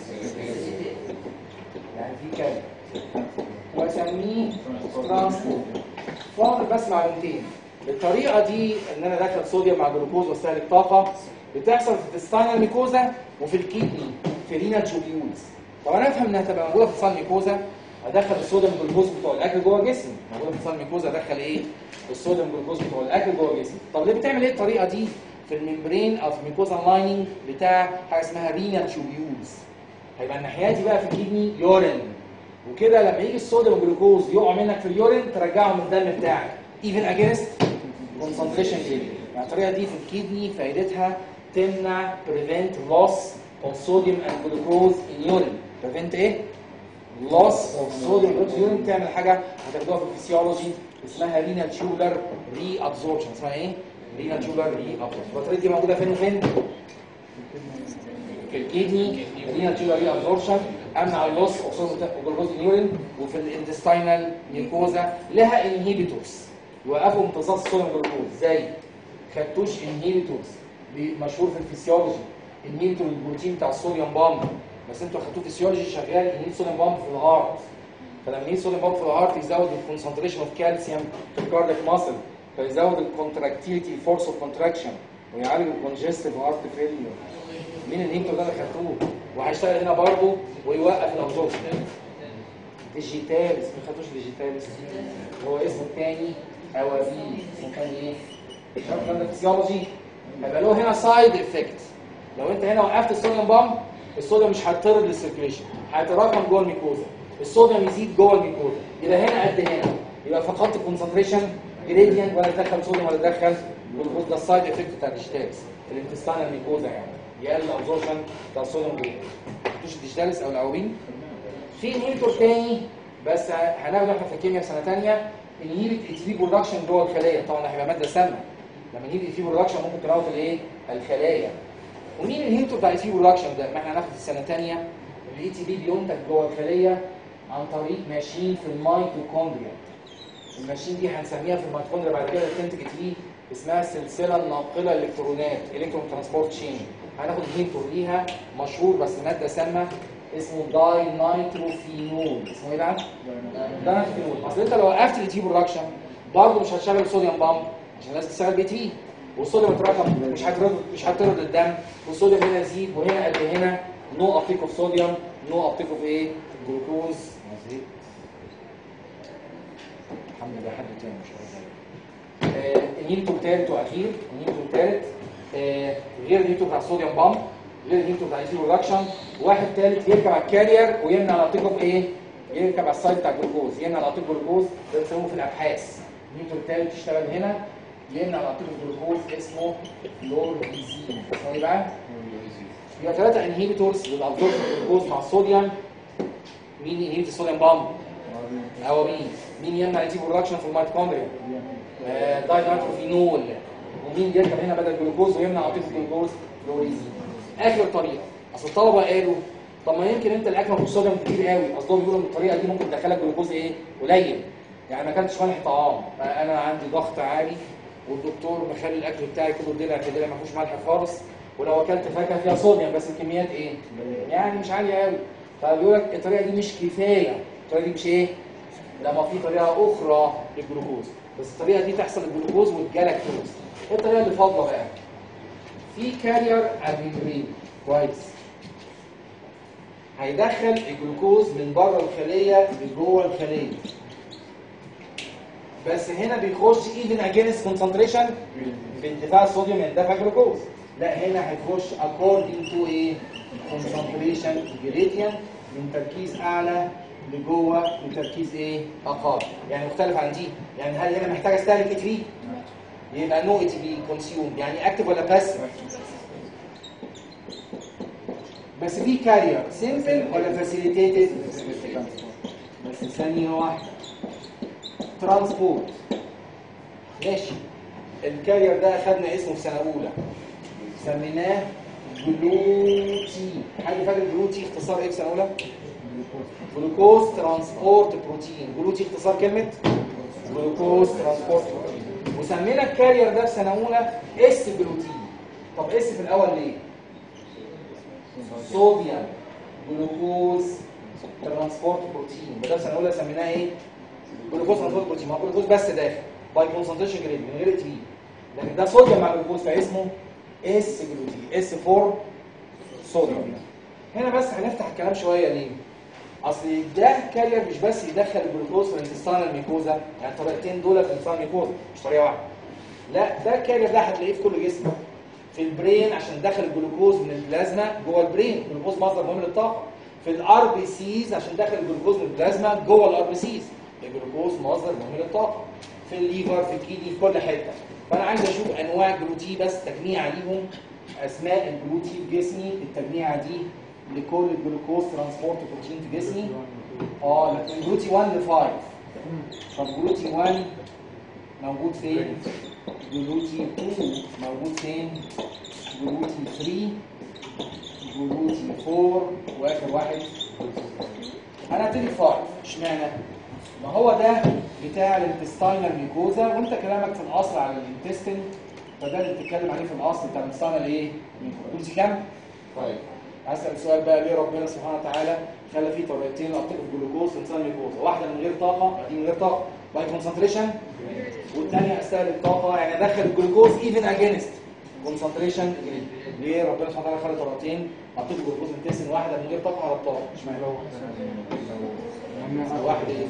يعني في كارير واسميه ترانسبورت فاضل بس معلومتين الطريقه دي ان انا ادخل صوديوم مع جلوكوز واستهلك طاقه بتحصل في التستاينال ميكوزا وفي الكيدني في رينال تيوبيولز طب انا افهم انها تبقى موجوده في الصال ميكوزا ادخل الصوديوم جلوكوز بتوع الاكل جوه جسمي موجوده في الصال ميكوزا ادخل ايه الصوديوم جلوكوز بتوع الاكل جوه جسمي طب ليه بتعمل ايه الطريقه دي في الممبرين او في الميكوزا لايننج بتاع حاجه اسمها رينال تيوبيولز هيبقى الناحيه دي بقى في الكيدني يورين وكده لما يجي الصوديوم جلوكوز يقع منك في اليورين ترجعه من الدم بتاعك ايفن اجينست كونسنتريشن جريدينت يعني الطريقه دي في الكيدني فائدتها تمنع بريفنت لوس اوف صوديوم اند جلوكوز ان يورين بريفنت ايه لوس اوف صوديوم اند جلوكوز يورين تعمل حاجه هتاخدوها في الفسيولوجي اسمها رينال تيوبولار ري ابزوربشن اسمها ايه رينال تيوبولار ري ابزوربشن الطريقه دي موجوده فين وفين في الكيدني رينال تيوبولار ري ابزوربشن امنع اللوس اوف صوديوم وجلوكوز ان يورين وفي الانتستينال ميكوزا لها انهيبيتورز يوقفوا امتصاص الصوديوم جلوكوز زي خدتوش انهيبيتورز مشهور في الفسيولوجي انهيبيتور البروتين بتاع الصوديوم بامب بس انتوا خدتوه فسيولوجي شغال انهيبيتور الصوديوم بامب في الهارت فلما ينهيبيتور الصوديوم بامب في الهارت يزود الكونسنتريشن اوف كالسيوم في الكاردياك ماسل فيزود الكونتراكتيليتي فورس اوف كونتراكشن ويعالج الكونجستيف هارت فيلير مين الانهيبيتور ده اللي خدتوه وهيشتغل هنا برضه ويوقف الابزوربشن ديجيتالس ما خدتوش ديجيتالس هو اسمه الثاني اوابيل اسمه كان ايه شرط ده فيسيولوجي هيبقى له هنا سايد افكت لو انت هنا وقفت الصوديوم بامب الصوديوم مش هيطرد للسيركيليشن هيتراكم جوه الميكوزا الصوديوم يزيد جوه الميكوزا يبقى هنا قد هنا يبقى فقدت الكونسنتريشن جريدينت ولا تدخل صوديوم ولا تدخل جلوكوز ده السايد افكت بتاع الديجيتالس في الانتستينال ميكوزا يعني يقلل الابزوربشن بتاع الصوديوم جلوكوز مش الديجيتالس او الاوابين في انهيبيتور تاني بس هناخده احنا في الكيمياء سنه ثانيه انهيبيت اي تي بي برودكشن جوه الخلايا طبعا هيبقى ماده سامه لما نيجي اي تي بي برودكشن ممكن تموت الايه الخلايا ومين الانهيبيتور بتاع اي تي بي برودكشن ده ما احنا هناخد في السنه الثانيه الاي تي بي بينتج جوه الخليه عن طريق ماشين في الميتوكوندريا الماشين دي هنسميها في الميتوكوندريا بعد كده تنتج اي تي بي اسمها السلسله الناقله الالكترونات الكترون ترانسبورت تشين هناخد انهيبيتور ليها مشهور بس ماده سامه اسمه داي نايتروفينول اسمه ايه بقى؟ داي نايتروفينول اصل انت لو وقفت الاي تي برودكشن برضه مش هتشغل الصوديوم بامب عشان لازم تشتغل بي تي والصوديوم اتراكم مش هيطرد مش هيطرد الدم والصوديوم هنا يزيد وهنا قد هنا نو ابتيك اوف صوديوم نو ابتيك اوف ايه؟ جلوكوز الحمد لله حد تاني مش عارف النيوتن ثالث واخير النيوتن ثالث آه غير النيوتن بتاع الصوديوم بامب غير النيوتن بتاع الاي برودكشن واحد ثالث يركب على الكارير ويمنع الابتيك اوف ايه؟ يركب على السايد بتاع الجلوكوز يمنع الابتيك الجلوكوز ده بيسموه في الابحاث النيوتن الثالث يشتغل هنا يمنع الابتيك الجلوكوز اسمه فلوريزين اسمه ايه بقى؟ يبقى ثلاثه انهيبيتورز للابزوربشن الجلوكوز مع الصوديوم مين انهيبيت الصوديوم بامب؟ هو مين؟ مين يمنع الاي تي برودكشن في الميتوكوندريا؟ آه داي نايتروفينول ومين يركب هنا بدل الجلوكوز ويمنع الابتيك الجلوكوز فلوريزين اخر طريقه اصل الطلبه قالوا طب ما يمكن انت الاكل ما فيهوش صوديوم كتير قوي اصلهم بيقولوا ان الطريقه دي ممكن تدخلك جلوكوز ايه قليل يعني ما اكلتش ملح طعام انا عندي ضغط عالي والدكتور مخلي الاكل بتاعي كله دلع كده ما فيهوش ملح خالص ولو اكلت فاكهه فيها صوديوم بس الكميات ايه يعني مش عاليه قوي فبيقول لك الطريقه دي مش كفايه، الطريقه دي مش ايه؟ لما في طريقه اخرى للجلوكوز، بس الطريقه دي تحصل الجلوكوز والجلاكتوز. ايه الطريقه اللي فاضله بقى؟ في كارير ادينوين كويس هيدخل الجلوكوز من بره الخليه لجوه الخليه، بس هنا بيخش ايفن اجينست كونسنتريشن في اندفاع الصوديوم يندفع جلوكوز. لا هنا هيخش according to ايه؟ concentration gradient من تركيز اعلى لجوه لتركيز ايه؟ اقل. يعني مختلف عن دي. يعني هل هنا محتاج استهلك اي تي بي؟ يبقى نو اي تي بي كونسيوم. يعني اكتف ولا باسف؟ بس في كارير سيمبل ولا فاسيليتيتد؟ بس ثانيه واحده. ترانسبورت ماشي. الكارير ده اخدنا اسمه في سنه اولى سميناه جلوتي. حد فاكر جلوتي اختصار ايه في سنه اولى؟ جلوكوز ترانسبورت بروتين. جلوتي اختصار كلمه جلوكوز ترانسبورت بروتين. وسمينا الكارير ده في سنه اولى اس جلوتين. طب اس في الاول ليه؟ صوديوم جلوكوز ترانسبورت بروتين. وده في سنه اولى سميناه ايه؟ جلوكوز ترانسبورت بروتين. ما هو جلوكوز بس داخل باي كونسنتريشن جريد من غير تي، لكن ده صوديوم مع جلوكوز فاسمه اس جلوتين. اس فور صوديوم. هنا بس هنفتح الكلام شويه ليه؟ اصل ده كارير مش بس يدخل الجلوكوز في الانتستانال ميكوزا، يعني الطريقتين دول في الانتستانال ميكوزا مش طريقه واحده. لا ده كارير ده هتلاقيه في كل جسم. في البرين عشان دخل الجلوكوز من البلازما جوه البرين، الجلوكوز مصدر مهم للطاقه. في الار بي سيز عشان دخل الجلوكوز من البلازما جوه الار بي سيز، الجلوكوز مصدر مهم للطاقه. في الليفر في الكيدني في كل حته. فانا عايز اشوف انواع الجلوتي بس تجميع ليهم، اسماء الجلوتي في جسمي التجميعه دي لكل الجلوكوز ترانسبورت بروتين في جسمي. اه لكن جلوتي واحد ل خمسة. طب جلوتي واحد موجود فين؟ جلوتي اتنين موجود فين؟ جلوتي تلاتة جلوتي أربعة واخر واحد. انا هبتدي خمسة. اشمعنى؟ ما هو ده بتاع الانتستاينال ميكوزا، وانت كلامك في الاصل على الانتستين، فده اللي بتتكلم عليه في الاصل بتاع الانتستاينال ايه؟ ميكوزا. كام؟ طيب هسأل سؤال بقى، ليه ربنا سبحانه وتعالى خلى فيه طريقتين لأطلق الجلوكوز في انسان ميكوزا؟ واحده من غير طاقه، دي من غير طاقه باي كونسنتريشن، والثانيه استهلك طاقه يعني ادخل الجلوكوز ايفن اجينست كونسنتريشن. ليه ربنا سبحانه وتعالى خلى طريقتين اطلق الجلوكوز في الانتستين، واحده من غير طاقه على الطاقه؟ اشمعنى؟ واحده ايه؟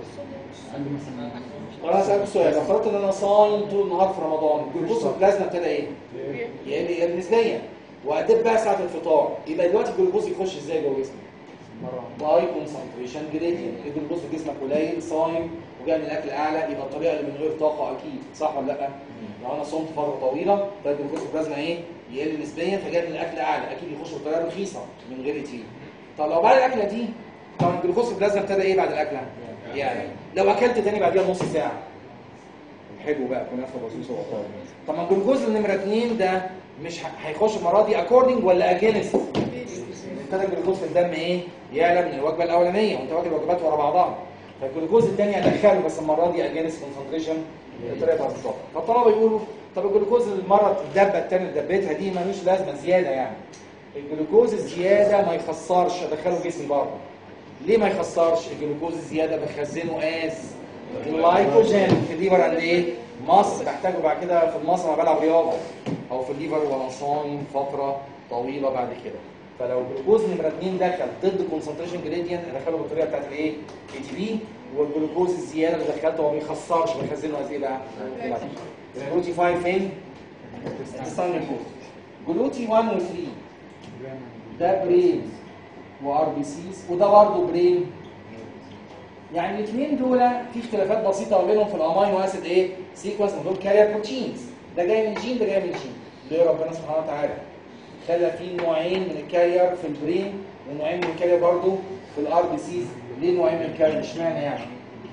انا هسألك سؤال، لو فرضت ان انا صايم طول النهار في رمضان، الجلوكوز في البلازما ابتدى ايه؟ يقل يقل نسبيا، وقدم بقى ساعه الفطار، يبقى دلوقتي الجلوكوز يخش ازاي جوه جسمي؟ باي كونسنتريشن جريدينت. الجلوكوز في جسمك قليل، صايم وجاي من الاكل اعلى، يبقى الطريقه اللي من غير طاقه اكيد، صح ولا لا؟ لو انا صمت فتره طويله طيب الجلوكوز في البلازما ايه؟ يقل نسبيا، فجاي من الاكل اعلى، اكيد يخش بطريقه رخيصه من غير تي. طب لو بعد الاكله دي، طبعا الجلوكوز في البلازما ابتدى ايه بعد الاكله؟ يعني لو اكلت تاني بعديها نص ساعه، حلو بقى كنافه بطيخ وطاوله. طب ما الجلوكوز النمره اتنين ده مش هيخش المره دي اكوردنج ولا اجينست؟ ابتدى الجلوكوز في الدم ايه؟ يعلى من الوجبه الاولانيه وانت واكل وجبات ورا بعضها. فالجلوكوز الثاني هدخله بس المره دي اجينست كونسنتريشن بالطريقه بتاعت الطاقه. فالطلبه يقولوا طب الجلوكوز المره الدبه الثانيه اللي دبيتها دي ملوش لازمه زياده يعني. الجلوكوز الزياده ما يخسرش، ادخله جسمي برضه. ليه ما يخسرش؟ الجلوكوز الزياده بخزنه از جلايكوجين في الليفر اند ايه؟ مصر، بحتاجه بعد كده في المصر وانا بلعب رياضه، او في الليفر وانا صايم فتره طويله بعد كده. فلو الجلوكوز نمره اتنين دخل ضد كونسنتريشن جريدينت ادخله بالطريقه بتاعت الايه؟ اي تي بي. والجلوكوز الزياده اللي دخلته هو ما بيخسرش، بخزنه از ايه بقى؟ جلوتي خمسة فين؟ انتستان جلوكوز. جلوتي واحد و تلاتة ده برين وار بي سيز، وده برضه برين. يعني الاثنين دول في اختلافات بسيطه بينهم في الامينو اسيد ايه؟ سيكونس، دول كارير بروتينز، ده جاي من جين ده جاي من جين. ليه ربنا سبحانه وتعالى خلى في نوعين من الكارير في البرين ونوعين من الكارير برضه في الار بي سيز؟ ليه نوعين من الكارير؟ اشمعنى يعني؟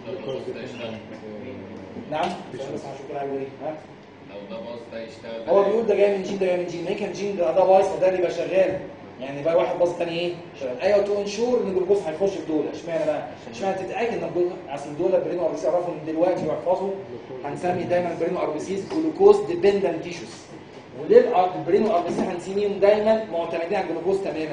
نعم؟ بس هنشوف كده هيقول ايه؟ ها؟ لو ده باظ ده يشتغل. هو بيقول ده جاي من جين ده جاي من جين، ما كان جين ده ده بايظ فده اللي يبقى شغال. يعني بقى واحد باظ الثاني ايه؟ شغال. ايوه تو انشور ان الجلوكوز هيخش في دول. اشمعنى بقى؟ اشمعنى تتاكد ان الجلوكوز اصل دول برين ار بي سي اعرفوا من دلوقتي واحفظوا. هنسمي دايما برين ار بي سيز جلوكوز ديبندنت تيشوز. وليه البرين ار بي سي هنسميهم دايما معتمدين على الجلوكوز تماما؟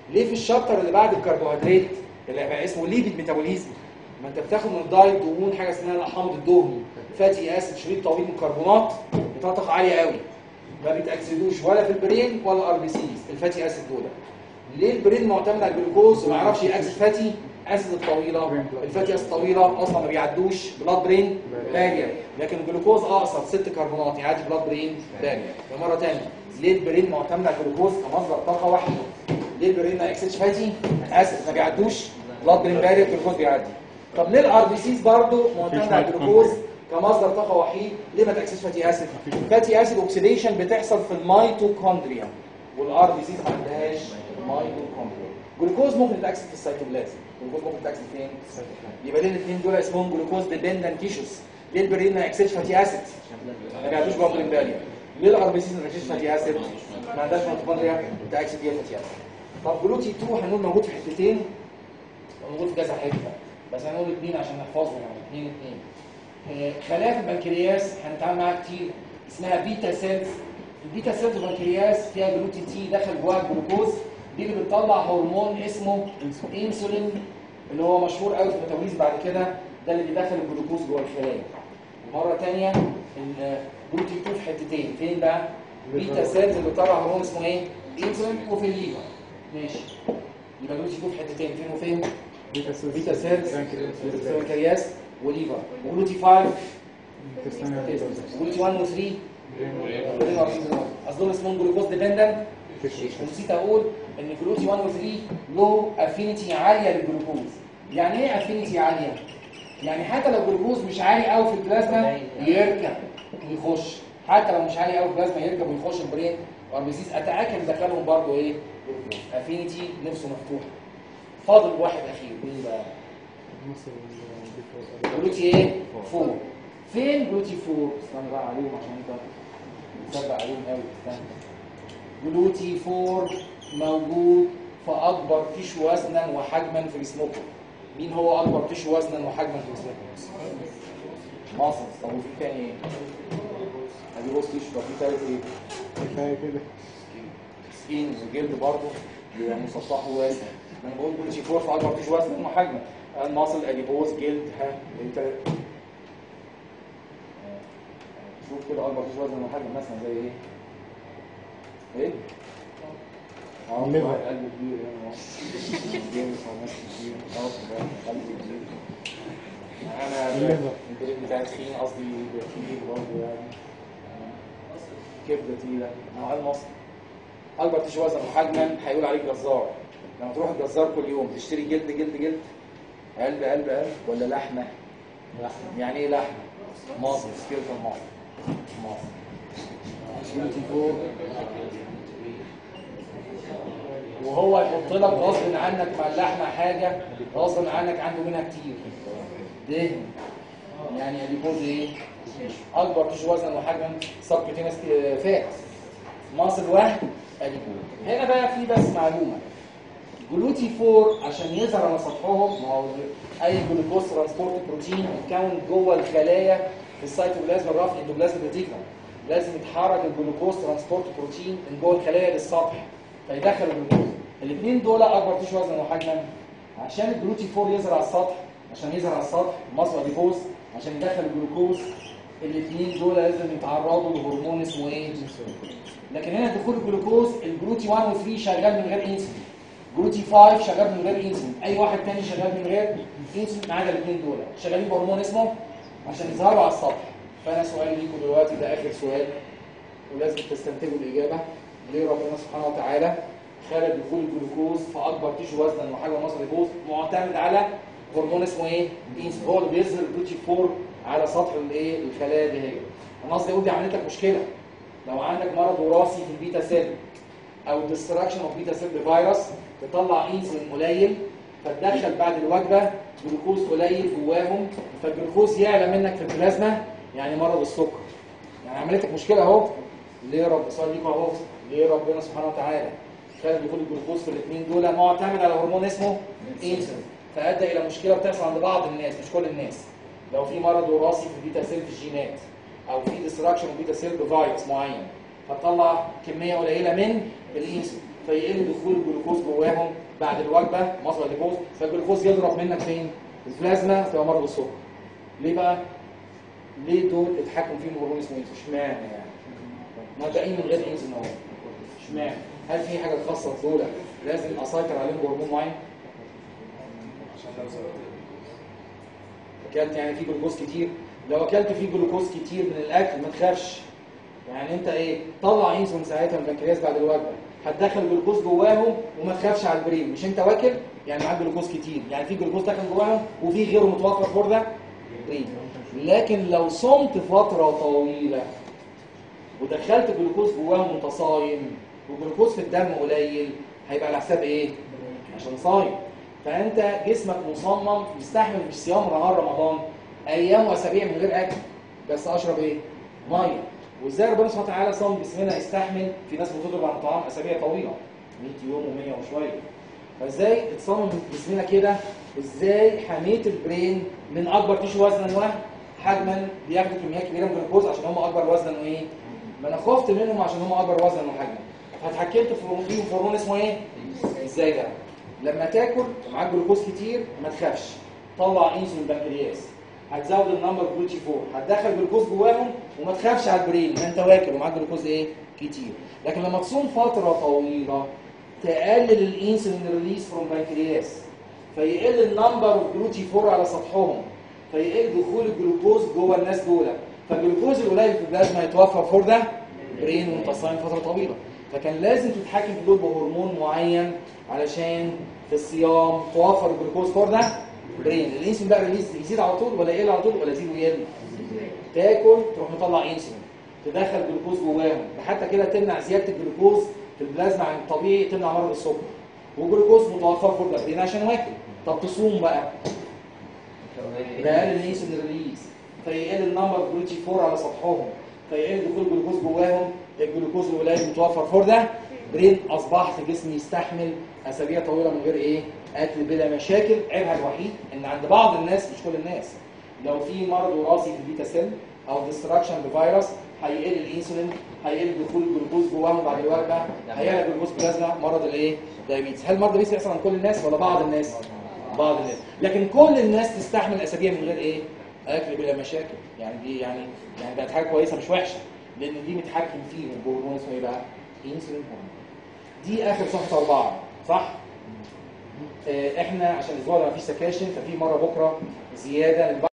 ليه في الشابتر اللي بعد الكربوهيدرات اللي هيبقى اسمه ليبيد ميتابوليزم، ما انت بتاخد من الدايت دهون حاجه اسمها الحامض الدهني، فاتي اسيد، شريط طويل من الكربونات بطاقه عاليه قوي، ما بيتاكسدوش ولا في البرين ولا الار بي سيز الفاتي اسيد دول. ليه البرين معتمد على الجلوكوز وما يعرفش ياكسد فاتي اسيد الطويله؟ الفاتي اسيد الطويله اصلا ما بيعدوش بلاد برين بارير، لكن الجلوكوز اقصر ست كربونات يعدي بلاد برين بارير. فمره ثانيه ليه البرين معتمد على الجلوكوز كمصدر طاقه وحيد؟ ليه البرين ما ياكسدش فاتي اسيد؟ ما بيعدوش بلاد برين بارير، الجلوكوز بيعدي. طب ليه الار بي سيز برضه معتمد على الجلوكوز كمصدر طاقه وحيد؟ ليه ما تاكسدش فاتي اسيد؟ فاتي اسيد اوكسيديشن بتحصل في الميتوكوندريا، والار بي سيز ما عندهاش ميتوكوندريا. جلوكوز ممكن يتاكسد في السيتوبلازم، جلوكوز ممكن يتاكسد فين؟ يبقى ليه الاثنين دول اسمهم جلوكوز ديبندنت تيشوز؟ ليه البرين ما ياكسدش فاتي اسيد؟ ما بيعدوش بلاد برين بارير. ليه الار بي سيز ما تاكسدش فاتي اسيد؟ ما عندهاش ميتوكوندريا تاكسد فيها فاتي اسيد. طب جلوتي اتنين هنقول موجود في حتتين وموجود في كذا حته، بس هنقول اثنين عشان نحفظهم، يعني اثنين اثنين. خلايا في البنكرياس هنتعامل معاها كتير اسمها بيتا سيلز. البيتا سيلز في البنكرياس فيها جلوتي تي دخل جواها الجلوكوز، دي اللي بتطلع هرمون اسمه انسولين اللي هو مشهور قوي في الميتابوليزم بعد كده، ده اللي بيدخل الجلوكوز جوه الخلايا. مره ثانيه الجلوتي اتنين في حتتين، فين بقى؟ بيتا سيلز اللي بتطلع هرمون اسمه ايه؟ انسولين، وفي الليفر. ماشي، يبقى جلوتي اتنين في حتتين، فين وفين؟ بيتا سيلز في البنكرياس وليفر. وجلوتي خمسة جلوتي واحد و ثلاثة اصل اسمهم جلوكوز ديبندنت. نسيت اقول ان جلوتي واحد و ثلاثة له افينيتي عاليه للجلوكوز. يعني ايه افينيتي عاليه؟ يعني حتى لو الجلوكوز مش عالي قوي في البلازما يركب ويخش، حتى لو مش عالي قوي في البلازما يركب ويخش البرين واربيسيس اتاكد يدخلهم برضه ايه؟ افينيتي نفسه مفتوح. فاضل واحد اخير، مين بقى؟ جلوتي ايه؟ فور. فين جلوتي فور؟ استنى بقى عليهم عشان انت بتصدق عليهم قوي. استنى. جلوتي فور موجود في اكبر تيشو وزنا وحجما في جسمكم. مين هو اكبر تيشو وزنا وحجما في جسمكم؟ ماسلز. طب وفي تاني ايه؟ ادي بص تيشو. طب في تالت ايه؟ كفايه كده. سكين وجلد برضه بيبقى مسطح وواسع. انا بقول جلوتي فور في اكبر تيشو وزنا وحجما. الماسل، اديبوز، جلد، ها انت شوف كده اكبر تيشو وزنا وحجما مثلا زي ايه؟ ايه؟ اه قلب كبير يعني جيمس وناس كتير اه قلب كبير. انا البريد بتاعي تخين، قصدي كبير برضه يعني كبده تقيله. مع المصل اكبر تيشو وزنا وحجما هيقول عليك جزار. لما تروح الجزار كل يوم تشتري جلد جلد جلد قلب قلب قلب ولا لحمه؟ لحمه. يعني ايه لحمه؟ ماصل، سكيلتون ماصل. ماصل وهو يحط لك غصب عنك مع اللحمه حاجه غصب عنك عنده منها كتير دهن. يعني اديبوز ايه؟ اكبر تيشو وزنا وحجما سبكوتينس فات ماصل واحد اديبوز. هنا بقى في بس معلومه، جلوتي فور عشان يظهر على سطحهم، ما هو اي جلوكوز ترانسبورت بروتين يتكون جوه الخلايا في السيتوبلازم الرفعي اندوبلازم ريتيكولم، لازم يتحرك الجلوكوز ترانسبورت بروتين من جوه الخلايا للسطح فيدخل الجلوكوز. الاثنين دول اكبر تيشو وزنا وحجما. عشان الجلوتي فور يظهر على السطح، عشان يظهر على السطح مصل اديبوز عشان يدخل الجلوكوز، الاثنين دول لازم يتعرضوا لهرمون اسمه ايه؟ لكن هنا دخول الجلوكوز الجلوتي واحد و ثلاثة شغال من غير انسولين، جلوتي خمسة شغال من غير انسولين، اي واحد تاني شغال من غير انسولين ما عدا الاثنين دول شغالين بهرمون اسمه عشان يظهروا على السطح. فانا سؤالي ليكم دلوقتي ده اخر سؤال ولازم تستنتجوا الاجابه. ليه ربنا سبحانه وتعالى خلق دخول الجلوكوز في اكبر تيشو وزنا وحجما مصر الجلوكوز معتمد على هرمون اسمه ايه؟ انسولين، هو اللي بيظهر الجلوتي فور على سطح الايه؟ الخلايا دي. هي انا قصدي اقول دي عملت لك مشكله لو عندك مرض وراثي في البيتا سيل او ديستراكشن اوف بيتا سيل بفيروس تطلع انسولين قليل فتدخل بعد الوجبه جلوكوز قليل جواهم فالجلوكوز يعلى منك في البلازما، يعني مرض السكر. يعني عملت لك مشكله اهو. ليه رب سؤال ليكم اهو، ليه ربنا سبحانه وتعالى خلى دخول الجلوكوز في الاثنين دول معتمد على هرمون اسمه انسولين، فادى الى مشكله بتحصل عند بعض الناس مش كل الناس. لو في مرض وراثي في البيتا سيل في الجينات او في ديستراكشن اوف بيتا سيل بفيروس معين فتطلع كميه قليله من الانسولين فيقل دخول الجلوكوز جواهم بعد الوجبه مصدر جلوكوز، فالجلوكوز يضرب منك فين؟ البلازما تبقى مرض السكر. ليه بقى؟ ليه دول اتحكم فيهم هرمون اسمه انسولين؟ اشمعنى يعني؟ ما باقيين من غير انسولين اهو. اشمعنى؟ هل في حاجه خاصه دول لازم اسيطر عليهم بهرمون معين؟ عشان لو زودت اكلت يعني في جلوكوز كتير، لو اكلت فيه جلوكوز كتير من الاكل ما تخافش. يعني انت ايه؟ طلع انسولين ساعتها من البنكرياس بعد الوجبه، هتدخل جلوكوز جواهم وما تخافش على البرين، مش انت واكل يعني معاك جلوكوز كتير، يعني في جلوكوز داخل جواهم وفي غيره متوفر فور ده برين. لكن لو صمت فتره طويله ودخلت جلوكوز جواهم وانت صايم والجلوكوز في الدم قليل، هيبقى على حساب ايه؟ عشان صايم. فانت جسمك مصمم يستحمل مش صيام نهار رمضان ايام واسابيع من غير اكل، بس اشرب ايه؟ ميه. وازاي ربنا سبحانه وتعالى صمم جسمنا يستحمل؟ في ناس بتضرب عن الطعام اسابيع طويله مية يوم ومية وشويه. فازاي اتصمم جسمنا كده؟ ازاي حميت البرين من اكبر تيشو وزنا وحجما بياخدوا كميات كبيره من الجلوكوز عشان هم اكبر وزنا وايه؟ ما انا خفت منهم عشان هم اكبر وزنا وحجما، فاتحكمت في فيهم في هرمون اسمه ايه؟ ازاي ده؟ لما تاكل ومعاك جلوكوز كتير ما تخافش، طلع انسولين بنكرياس، هتزود النمبر جلوتي فور، هتدخل جلوكوز جواهم وما تخافش على البرين، ما انت واكل ومعاك جلوكوز ايه؟ كتير. لكن لما تصوم فتره طويله تقلل الانسولين ريليس فروم بنكرياس، فيقل النمبر اوف جلوتي فور على سطحهم، فيقل دخول الجلوكوز جوه الناس دول، فالجلوكوز القليل في البلازما يتوفر فور ده برين وانت صايم فتره طويله. فكان لازم تتحكم في دول بهرمون معين علشان في الصيام توفر الجلوكوز فور ده برين. الانسولين بقى ريليز يزيد على طول ولا يقل على طول ولا يزيد ويقل؟ تاكل تروح مطلع انسولين تدخل جلوكوز جواهم، حتى كده تمنع زياده الجلوكوز في البلازما عن الطبيعي، تمنع مرض السكر. وجلوكوز متوفر فور ده برين عشان واكل. طب تصوم بقى بقلل الانسولين ريليز، فيقل النمبر جلوتي فور على سطحهم، فيقل دخول الجلوكوز جواهم، الجلوكوز القليل متوفر فور ده برين. اصبحت جسمي يستحمل اسابيع طويله من غير ايه؟ اكل بلا مشاكل. عيبها الوحيد ان عند بعض الناس مش كل الناس، لو في مرض وراثي في البيتا سيل او ديستراكشن بفيروس هيقل الانسولين، هيقل دخول الجلوكوز جواهم بعد الوجبه، هيقل الجلوكوز بلازما، مرض الايه؟ دايابيتس. هل مرض الدايابيتس بيحصل عند كل الناس ولا بعض الناس؟ بعض الناس. لكن كل الناس تستحمل اسابيع من غير ايه؟ اكل بلا مشاكل. يعني دي يعني يعني بقت حاجه كويسه مش وحشه، لان دي متحكم فيه الهرمون اسمه ايه بقى؟ انسولين هرمون. دي اخر صفحه اربعه صح؟ آه احنا عشان الاسبوع ده مفيش سكاشن، ففي مره بكره زياده